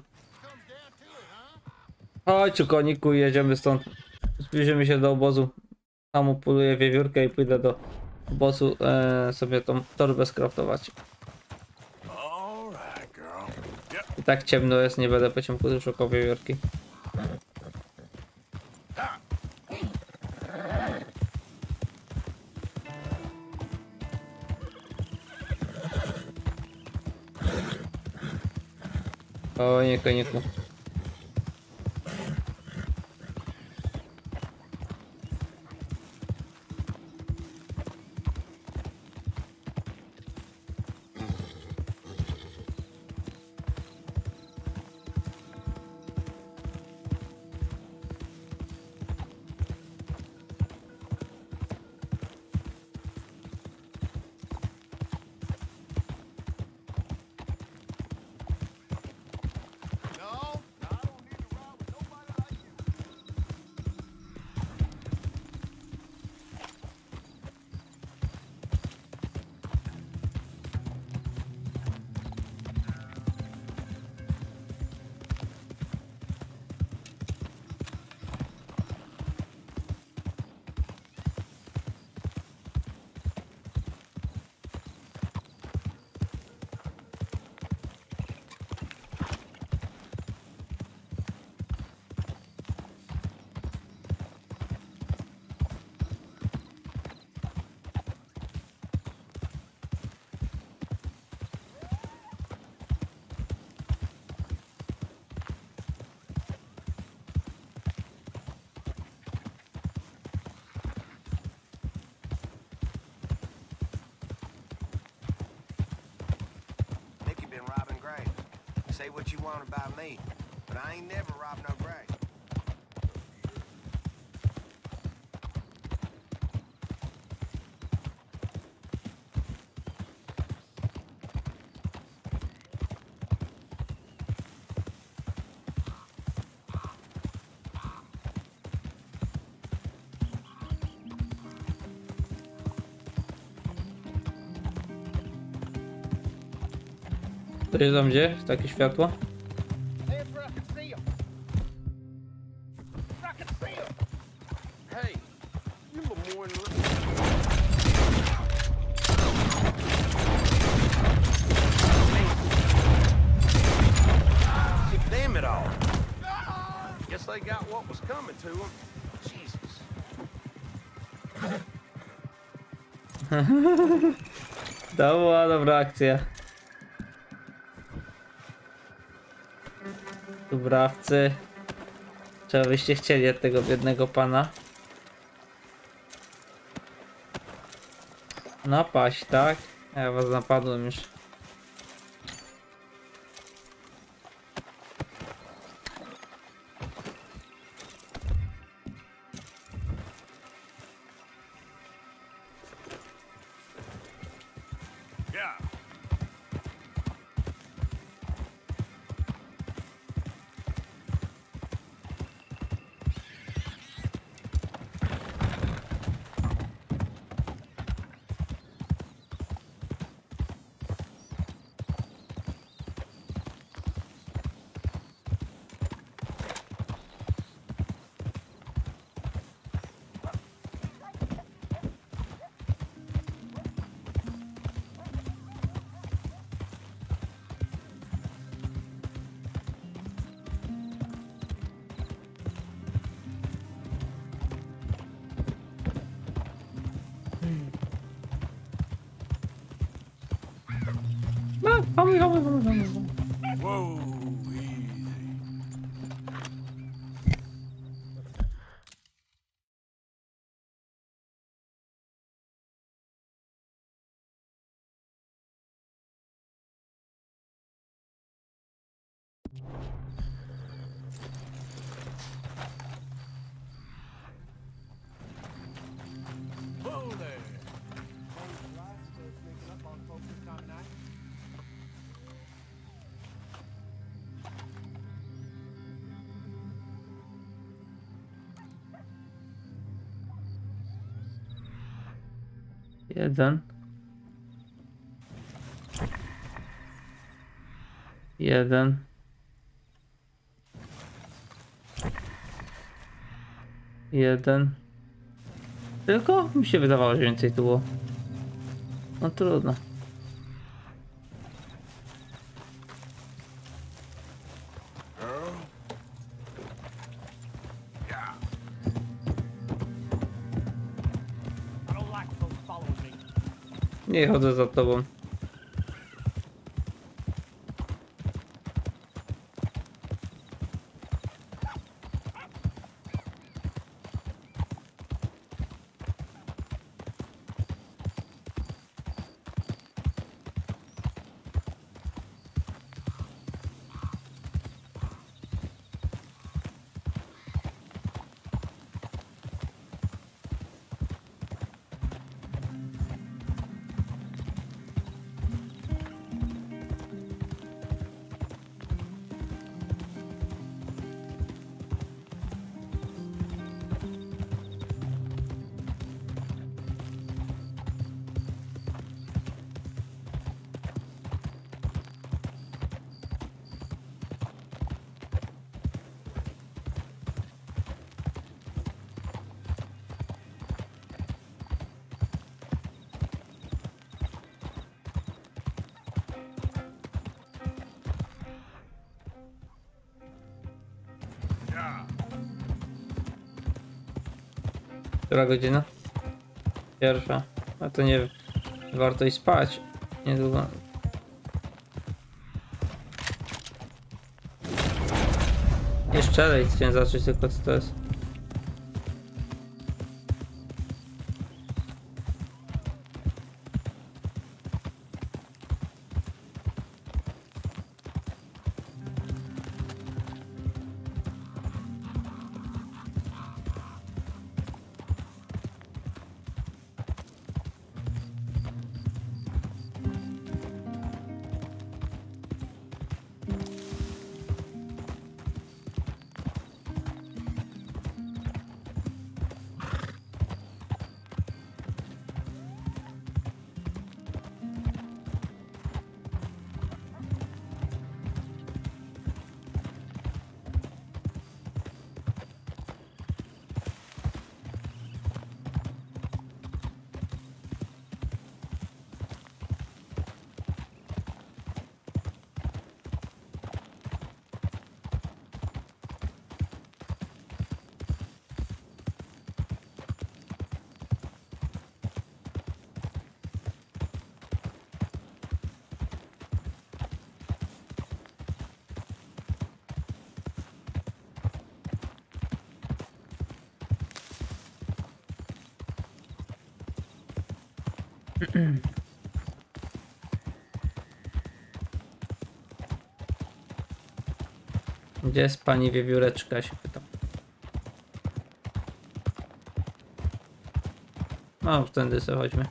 Speaker 1: Chodź, koniku, jedziemy stąd. Zbliżymy się do obozu. Tam upoluję wiewiórkę i pójdę do obozu sobie tą torbę skraftować.
Speaker 3: All right, girl. Yep.
Speaker 1: I tak ciemno jest, nie będę po ciemku szukał wiewiórki. O nie, koniku.
Speaker 4: No, I don't need to ride with nobody like you.
Speaker 5: Nicky been robbing graves. Say what you want about me, but I ain't never robbed no grave.
Speaker 1: To jest tam gdzie? Takie światło?
Speaker 4: Head where I can see 'em. I can see 'em.
Speaker 3: Hey, you more than
Speaker 5: Damn it all.
Speaker 3: Guess they got what was coming to them.
Speaker 5: Jesus.
Speaker 1: To była dobra akcja. Dubrawcy. Czego byście chcieli od tego biednego pana? Napaść, tak? Ja was napadłem już.
Speaker 3: Yeah. Whoa, easy. Whoa there.
Speaker 4: Lights still sneaking up on folks this time of night.
Speaker 1: Jeden. Jeden. Jeden. Tylko? Mi się wydawało, że więcej tu było. No trudno.
Speaker 2: I don't like folks following me.
Speaker 1: Nie chodzę za tobą. Która godzina? Pierwsza. A to nie warto i spać. Niedługo. Nie strzelaj, chciałem zacząć tylko co to jest. Gdzie jest pani wiewióreczka, się pytam. No, wtedy sobie chodźmy.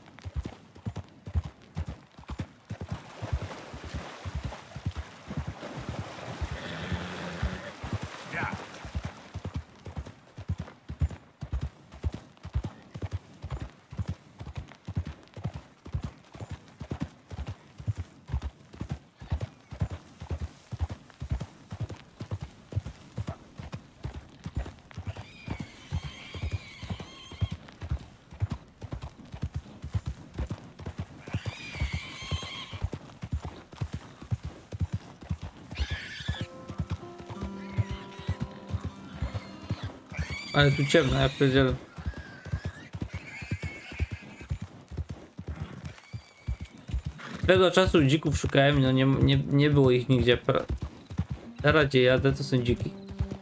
Speaker 1: Ale tu ciemno, ja pierdzielę. Tego czasu dzików szukałem, no nie było ich nigdzie. Teraz gdzie jadę, to są dziki.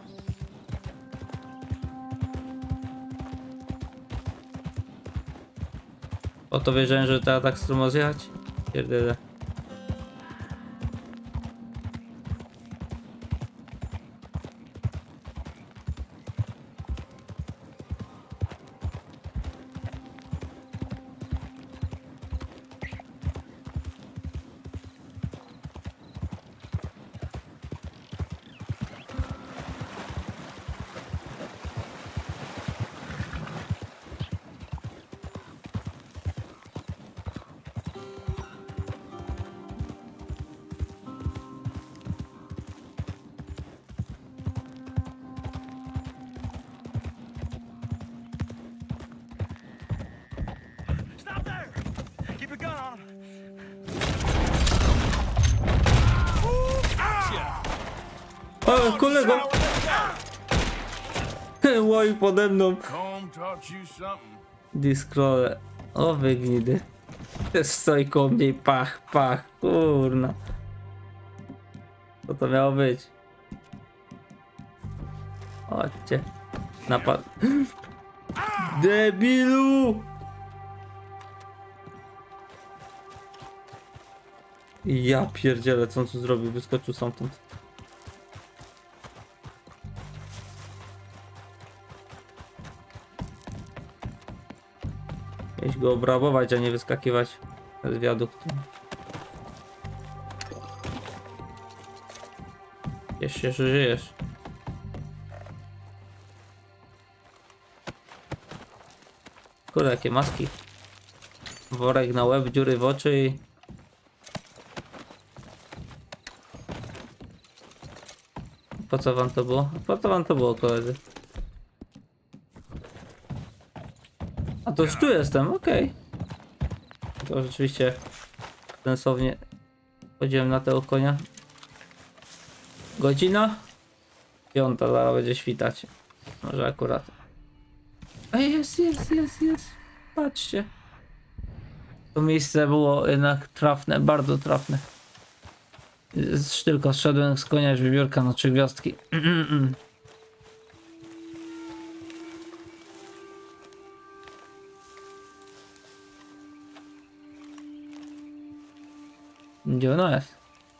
Speaker 1: O to wiedziałem, że teraz tak stromo zjechać? Pierdolę.
Speaker 2: on him.
Speaker 1: O, kolego! Łoj pode mną.
Speaker 3: Home taught you something.
Speaker 1: Discrolle. O, wygnidy. Stoi koło mnie i pach, pach, kurna. Co to miało być? Chodźcie. Napad. Debilu! Ja pierdzielę, co on tu zrobił? Wyskoczył stamtąd. Miałeś go obrabować, a nie wyskakiwać z wiaduktu. Ciesz się, że żyjesz. Kurde, jakie maski. Worek na łeb, dziury w oczy i... Po co wam to było? Po co wam to było, koledzy? A to już tu jestem, okej. To rzeczywiście sensownie chodziłem na tego konia. Godzina? 5, zaraz będzie świtać. Może akurat. A jest. Patrzcie. To miejsce było jednak trafne, bardzo trafne. Tylko zszedłem z konia z wiewiórka na 3 gwiazdki. Gdzie ono jest?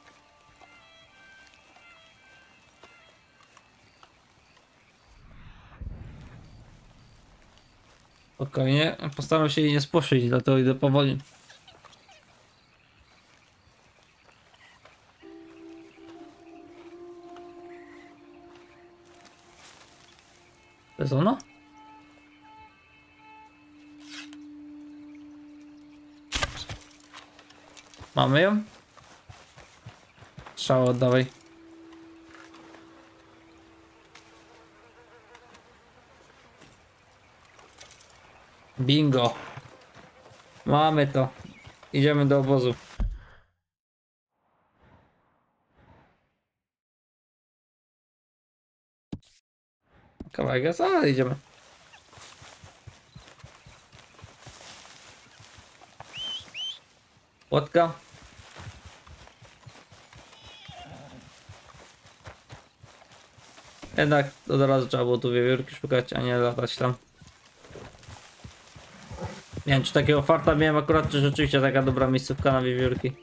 Speaker 1: Spokojnie, postaram się jej nie spłoszyć, dlatego idę powoli. To jest ono? Mamy ją? Strzał oddawaj. Bingo. Mamy to. Idziemy do obozu. Kawałek jest, ale idziemy. Łotka. Jednak od razu trzeba było tu wiewiórki szukać, a nie latać tam. Nie wiem, czy takiego farta miałem akurat, czy rzeczywiście taka dobra miejscówka na wiewiórki.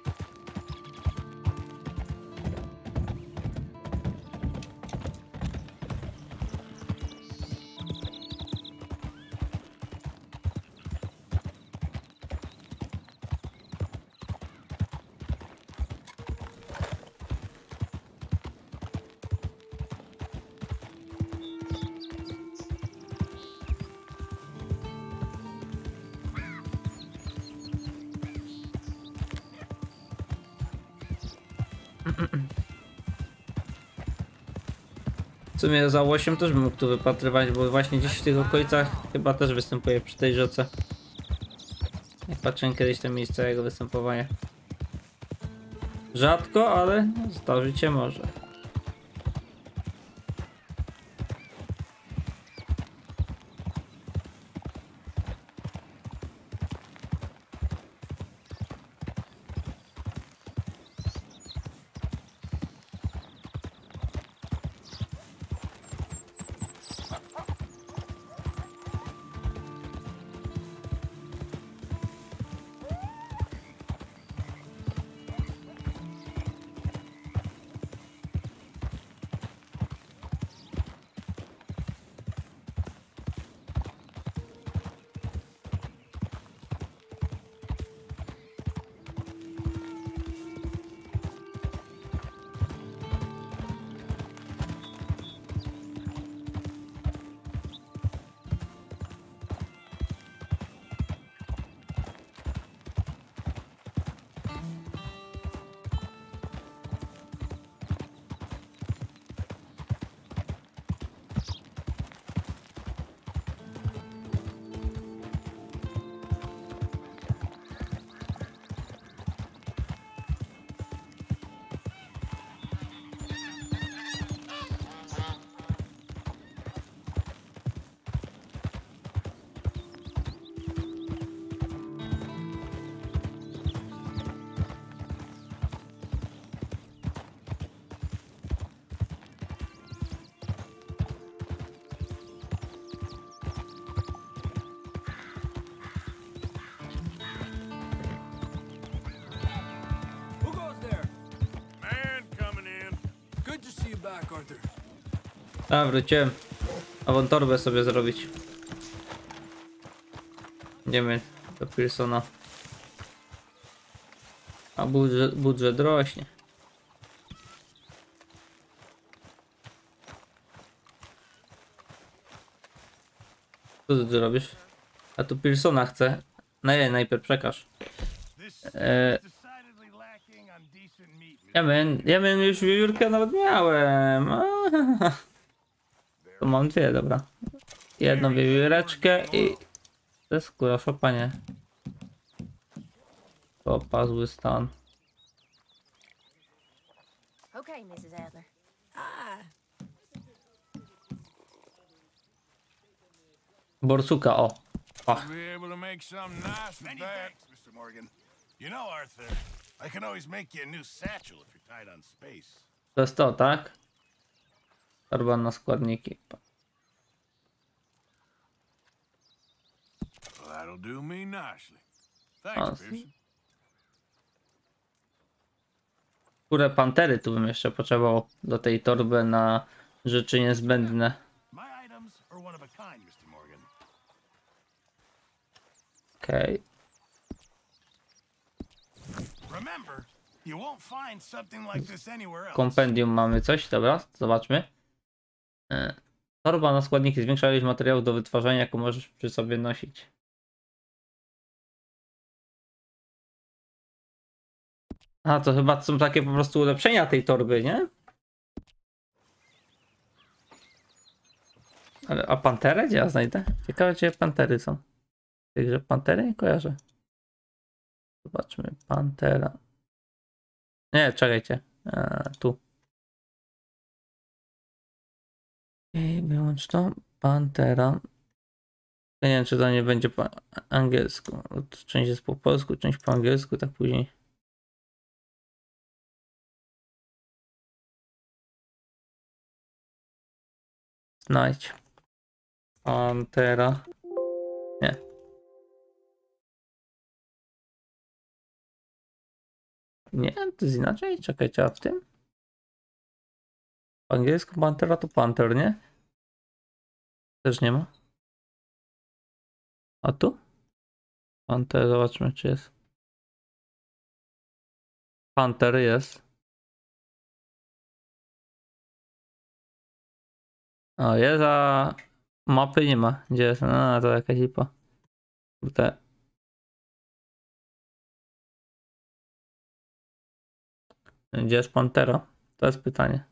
Speaker 1: W sumie za łosiem też bym mógł tu wypatrywać, bo właśnie gdzieś w tych okolicach chyba też występuje przy tej rzece. Jak patrzyłem kiedyś te miejsca jego występowania. Rzadko, ale zdarzyć się może.
Speaker 3: Good to see you back, Arthur.
Speaker 1: A, wróciłem. Nową torbę sobie zrobić. Idziemy do Pearsona. A budżet rośnie. Co ty tu robisz? A tu Pearsona chcę. No nie, najpierw przekaż.
Speaker 2: This
Speaker 1: E,
Speaker 2: is decidedly lacking on decent meat.
Speaker 1: ja miałem już wiewiórkę, nawet miałem. To mam dwie, dobra. Jedną wiewióreczkę i... To jest skóra, szopanie. Opa, zły stan.
Speaker 6: Okay, Mrs. Adler.
Speaker 1: Borsuka, o. Ach,
Speaker 3: Be able to make something nice with
Speaker 2: Many
Speaker 3: that.
Speaker 2: thanks, Mr. Morgan. You know, Arthur, I can always make you a new satchel if you're tight on space.
Speaker 1: to jest to, tak? Torba na składniki.
Speaker 3: Well, that'll do me nicely.
Speaker 1: O,
Speaker 3: Thanks, Pearson.
Speaker 1: skórę pantery tu bym jeszcze potrzebował do tej torby na rzeczy niezbędne.
Speaker 2: My items are one of a kind, Mr. Morgan.
Speaker 1: Okej.
Speaker 2: Remember, you won't find something like this anywhere else.
Speaker 1: Kompendium mamy coś, dobra, zobaczmy. Torba na składniki, zwiększa ilość materiałów do wytwarzania, jaką możesz przy sobie nosić. A, to chyba są takie po prostu ulepszenia tej torby, nie? Ale, a panterę gdzie ja znajdę? Ciekawe, gdzie pantery są. Także pantery nie kojarzę. Zobaczmy, pantera. Nie, czekajcie. Tu. I wyłącz to. Pantera. Ja nie wiem, czy to nie będzie po angielsku. Część jest po polsku, część po angielsku, tak później. Znajdź. Pantera. Nie. Nie, to jest inaczej. Czekajcie, a w tym? Po angielsku pantera to panter, nie? Też nie ma. A tu? Panther, zobaczmy, czy jest. Panther jest. O, jest, a mapy nie ma. Gdzie jest? A, to jakaś lipa. Te... Gdzie jest Pantera? To jest pytanie.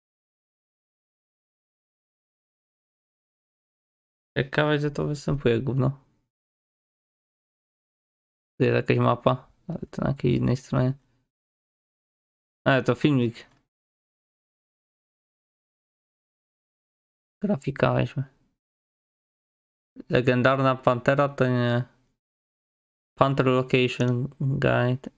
Speaker 1: Ciekawe, gdzie to występuje, gówno. Tu jest jakaś mapa, ale to na jakiej innej stronie. Ale to filmik. Grafika weźmy. Legendarna Pantera to nie. Panther Location Guide.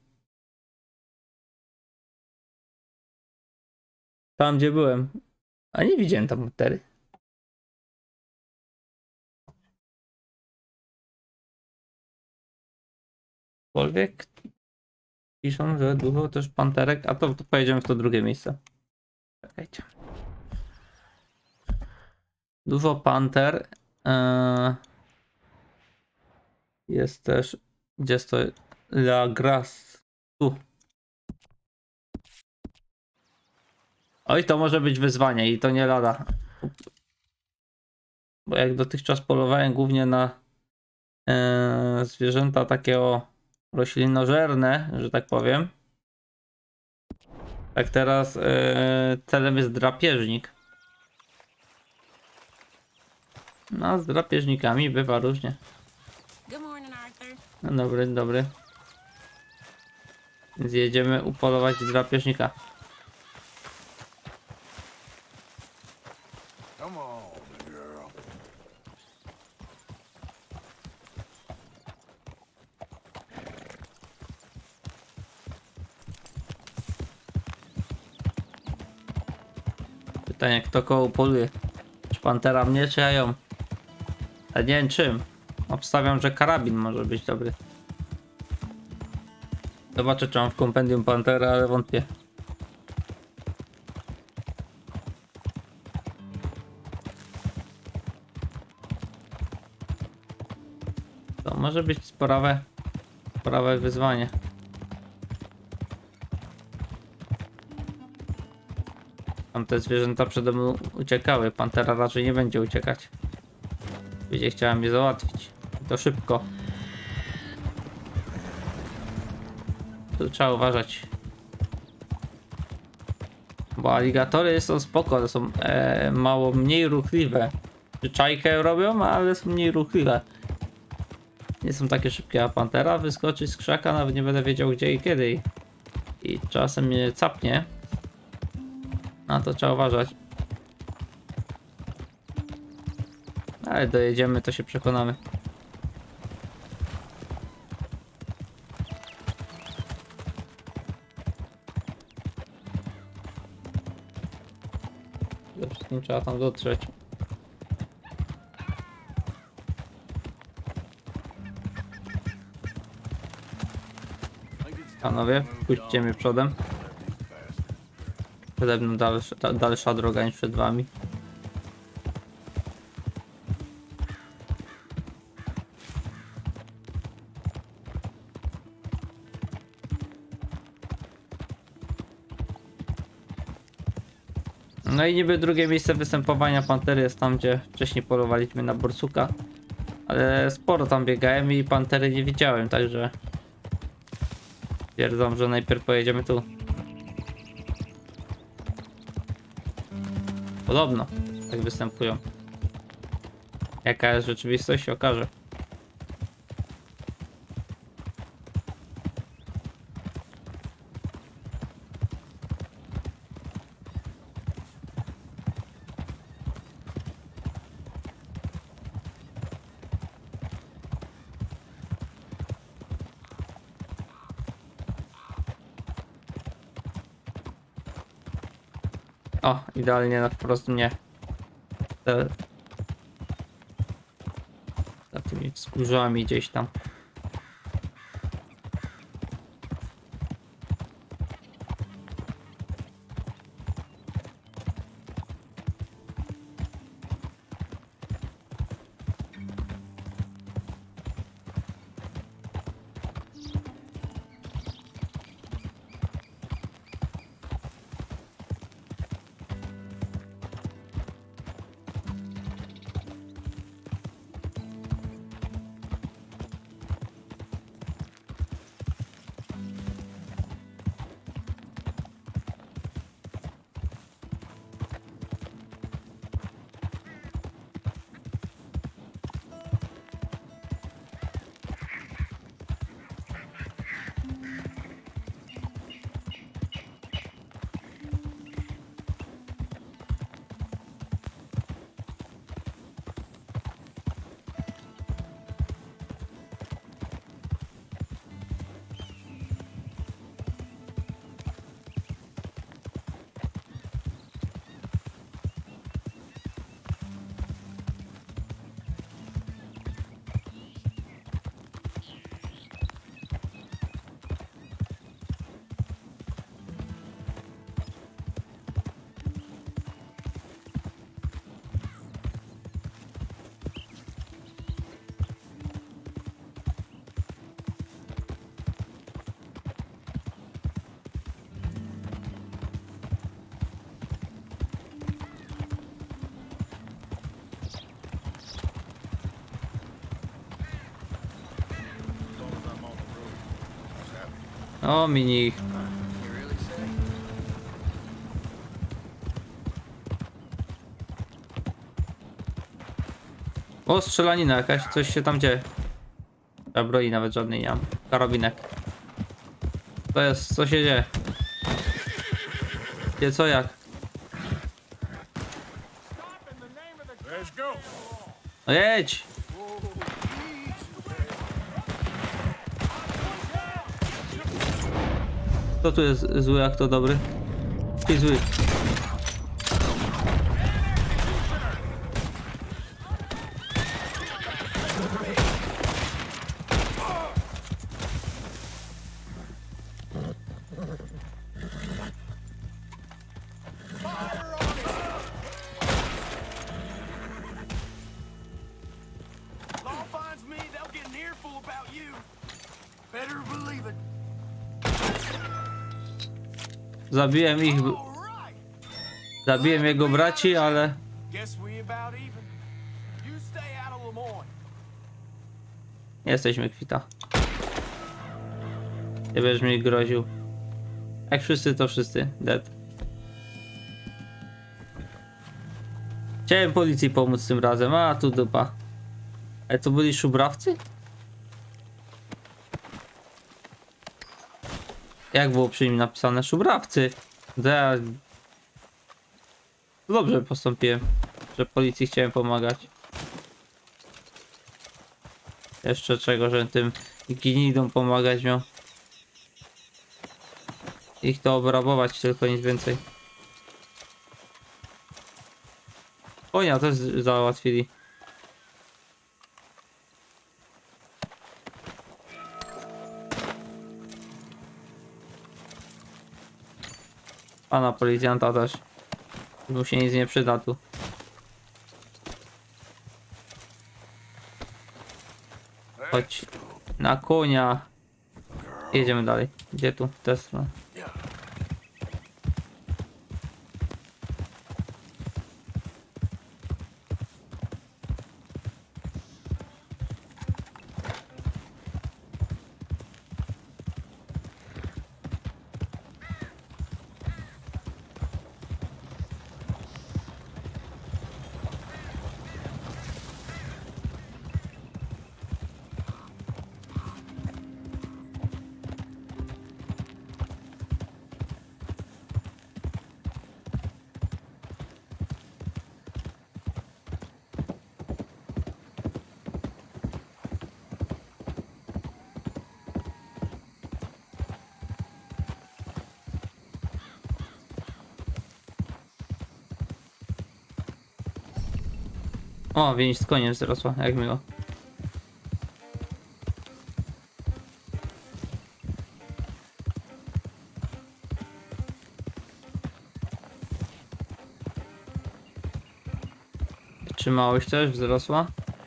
Speaker 1: Tam gdzie byłem. A nie widziałem tam Pantery. Aczkolwiek piszą, że dużo też panterek, a to pojedziemy w to drugie miejsce. Czekajcie. Dużo panter. Jest też, gdzie jest to La Grasse. Tu. Oj, to może być wyzwanie i to nie lada. Bo jak dotychczas polowałem głównie na zwierzęta takiego roślinożerne, że tak powiem. Tak teraz celem jest drapieżnik. No, z drapieżnikami bywa różnie.
Speaker 6: Good morning, Arthur.
Speaker 1: No dobry, dobry. Więc jedziemy upolować drapieżnika.
Speaker 3: Come on, girl.
Speaker 1: Pytanie, kto koło poluje? Czy pantera mnie, czy ja ją? A nie wiem czym. Obstawiam, że karabin może być dobry. Zobaczę, czy mam w kompendium pantera, ale wątpię. To może być sporowe wyzwanie. Tam te zwierzęta przede mną uciekały. Pantera raczej nie będzie uciekać. Będzie chciała mnie załatwić. I to szybko. Tu trzeba uważać. Bo aligatory są spoko, to są mało mniej ruchliwe. Czy czajkę robią, ale są mniej ruchliwe. Nie są takie szybkie, a pantera wyskoczy z krzaka, nawet nie będę wiedział gdzie i kiedy. I czasem mnie capnie. Na to trzeba uważać. Ale dojedziemy, to się przekonamy. Przede wszystkim trzeba tam dotrzeć. Panowie, puśćcie mnie przodem. Przede mną dalsza droga niż przed wami. No i niby drugie miejsce występowania pantery jest tam, gdzie wcześniej polowaliśmy na borsuka. Ale sporo tam biegałem i pantery nie widziałem, także stwierdzam, że najpierw pojedziemy tu. Podobno tak występują. Jaka jest rzeczywistość, się okaże. O, idealnie na wprost mnie. Za tymi wzgórzami gdzieś tam. O, mini. O, strzelanina jakaś, coś się tam dzieje. Ja broni nawet żadnej nie mam. Karabinek. To jest, co się dzieje? Gdzie, co, jak?
Speaker 3: Let's go.
Speaker 1: No jedź! Kto tu jest zły, a kto dobry? Ty zły.
Speaker 4: Law finds me, they'll get near
Speaker 1: Zabiłem ich... Zabiłem jego braci, ale...
Speaker 4: Guess we about even. You stay out of Lemoyne.
Speaker 1: Nie jesteśmy kwita. Nie będziesz mi groził. Jak wszyscy, to wszyscy. Dead. Chciałem policji pomóc tym razem, a tu dupa. Ale to byli szubrawcy? Jak było przy nim napisane? Szubrawcy. Ja... Dobrze postąpiłem, że policji chciałem pomagać. Jeszcze czego, że tym gnidom pomagać miał. Ich to obrabować, tylko nic więcej. Konia też załatwili. Pana policjanta też. Mu się nic nie przyda tu. Chodź na konia. Jedziemy dalej. Gdzie tu? Tesla. O, więź z koniem wzrosła, jak miło. Wytrzymałość też wzrosła.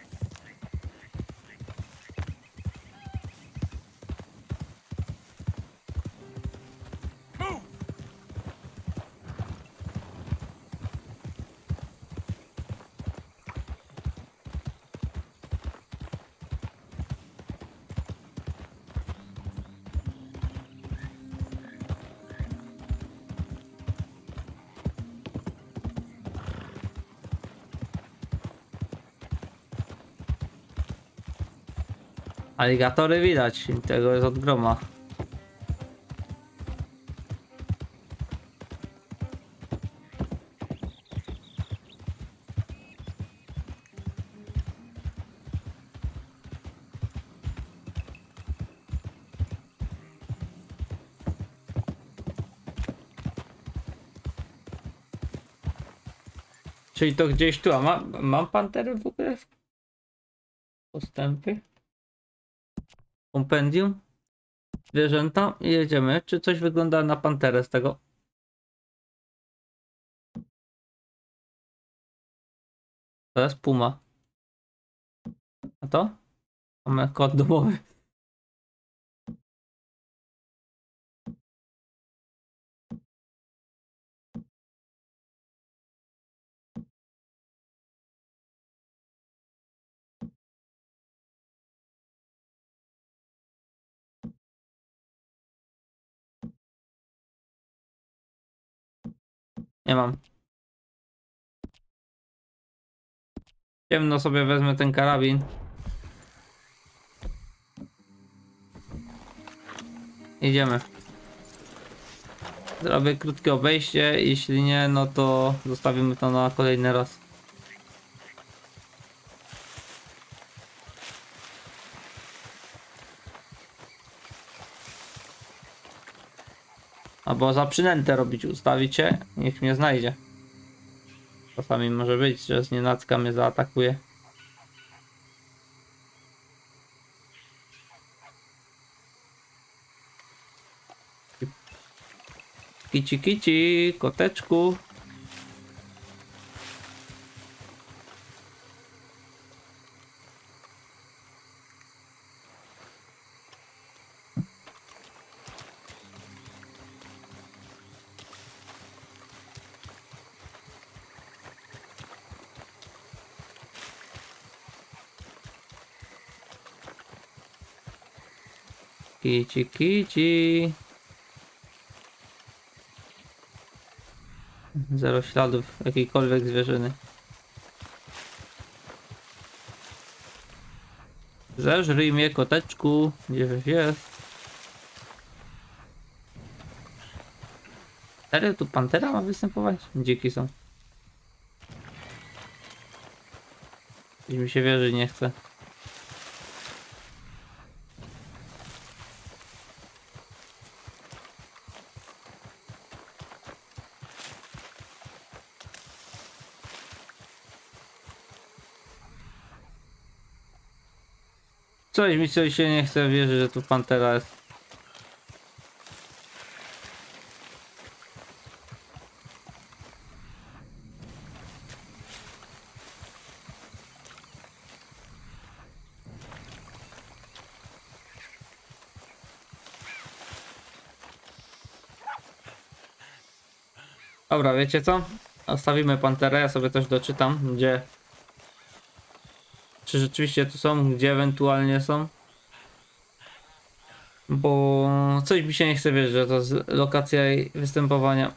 Speaker 1: Aligatory widać, tego jest od groma. Czyli to gdzieś tu, a mam panterę w ogóle? Postępy? Kompendium? Zwierzęta? I jedziemy. Czy coś wygląda na panterę z tego? To jest puma. A to? Mamy kod domowy. Nie mam. Ciemno sobie wezmę ten karabin. Idziemy. Zrobię krótkie obejście, jeśli nie, no to zostawimy to na kolejny raz. Albo za przynętę robić, ustawicie, niech mnie znajdzie. Czasami może być, że znienacka mnie zaatakuje. Kici kici, koteczku. Kici, kici. Zero śladów jakiejkolwiek zwierzyny. Zeżryj mnie, koteczku. Gdzieś jest. Serio, tu pantera ma występować? Dziki są. Gdzieś mi się wierzy, nie chce. Coś się nie chce wierzyć, że tu pantera jest. Dobra, wiecie co? Ostawimy panterę, ja sobie też doczytam, gdzie... Czy rzeczywiście tu są, gdzie ewentualnie są. Bo coś mi się nie chce wierzyć, że to jest lokacja jej występowania.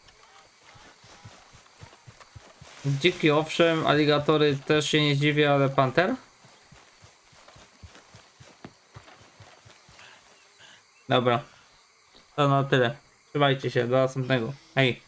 Speaker 1: Dziki owszem, aligatory też się nie dziwię, ale panter? Dobra. To na tyle. Trzymajcie się, do następnego. Hej.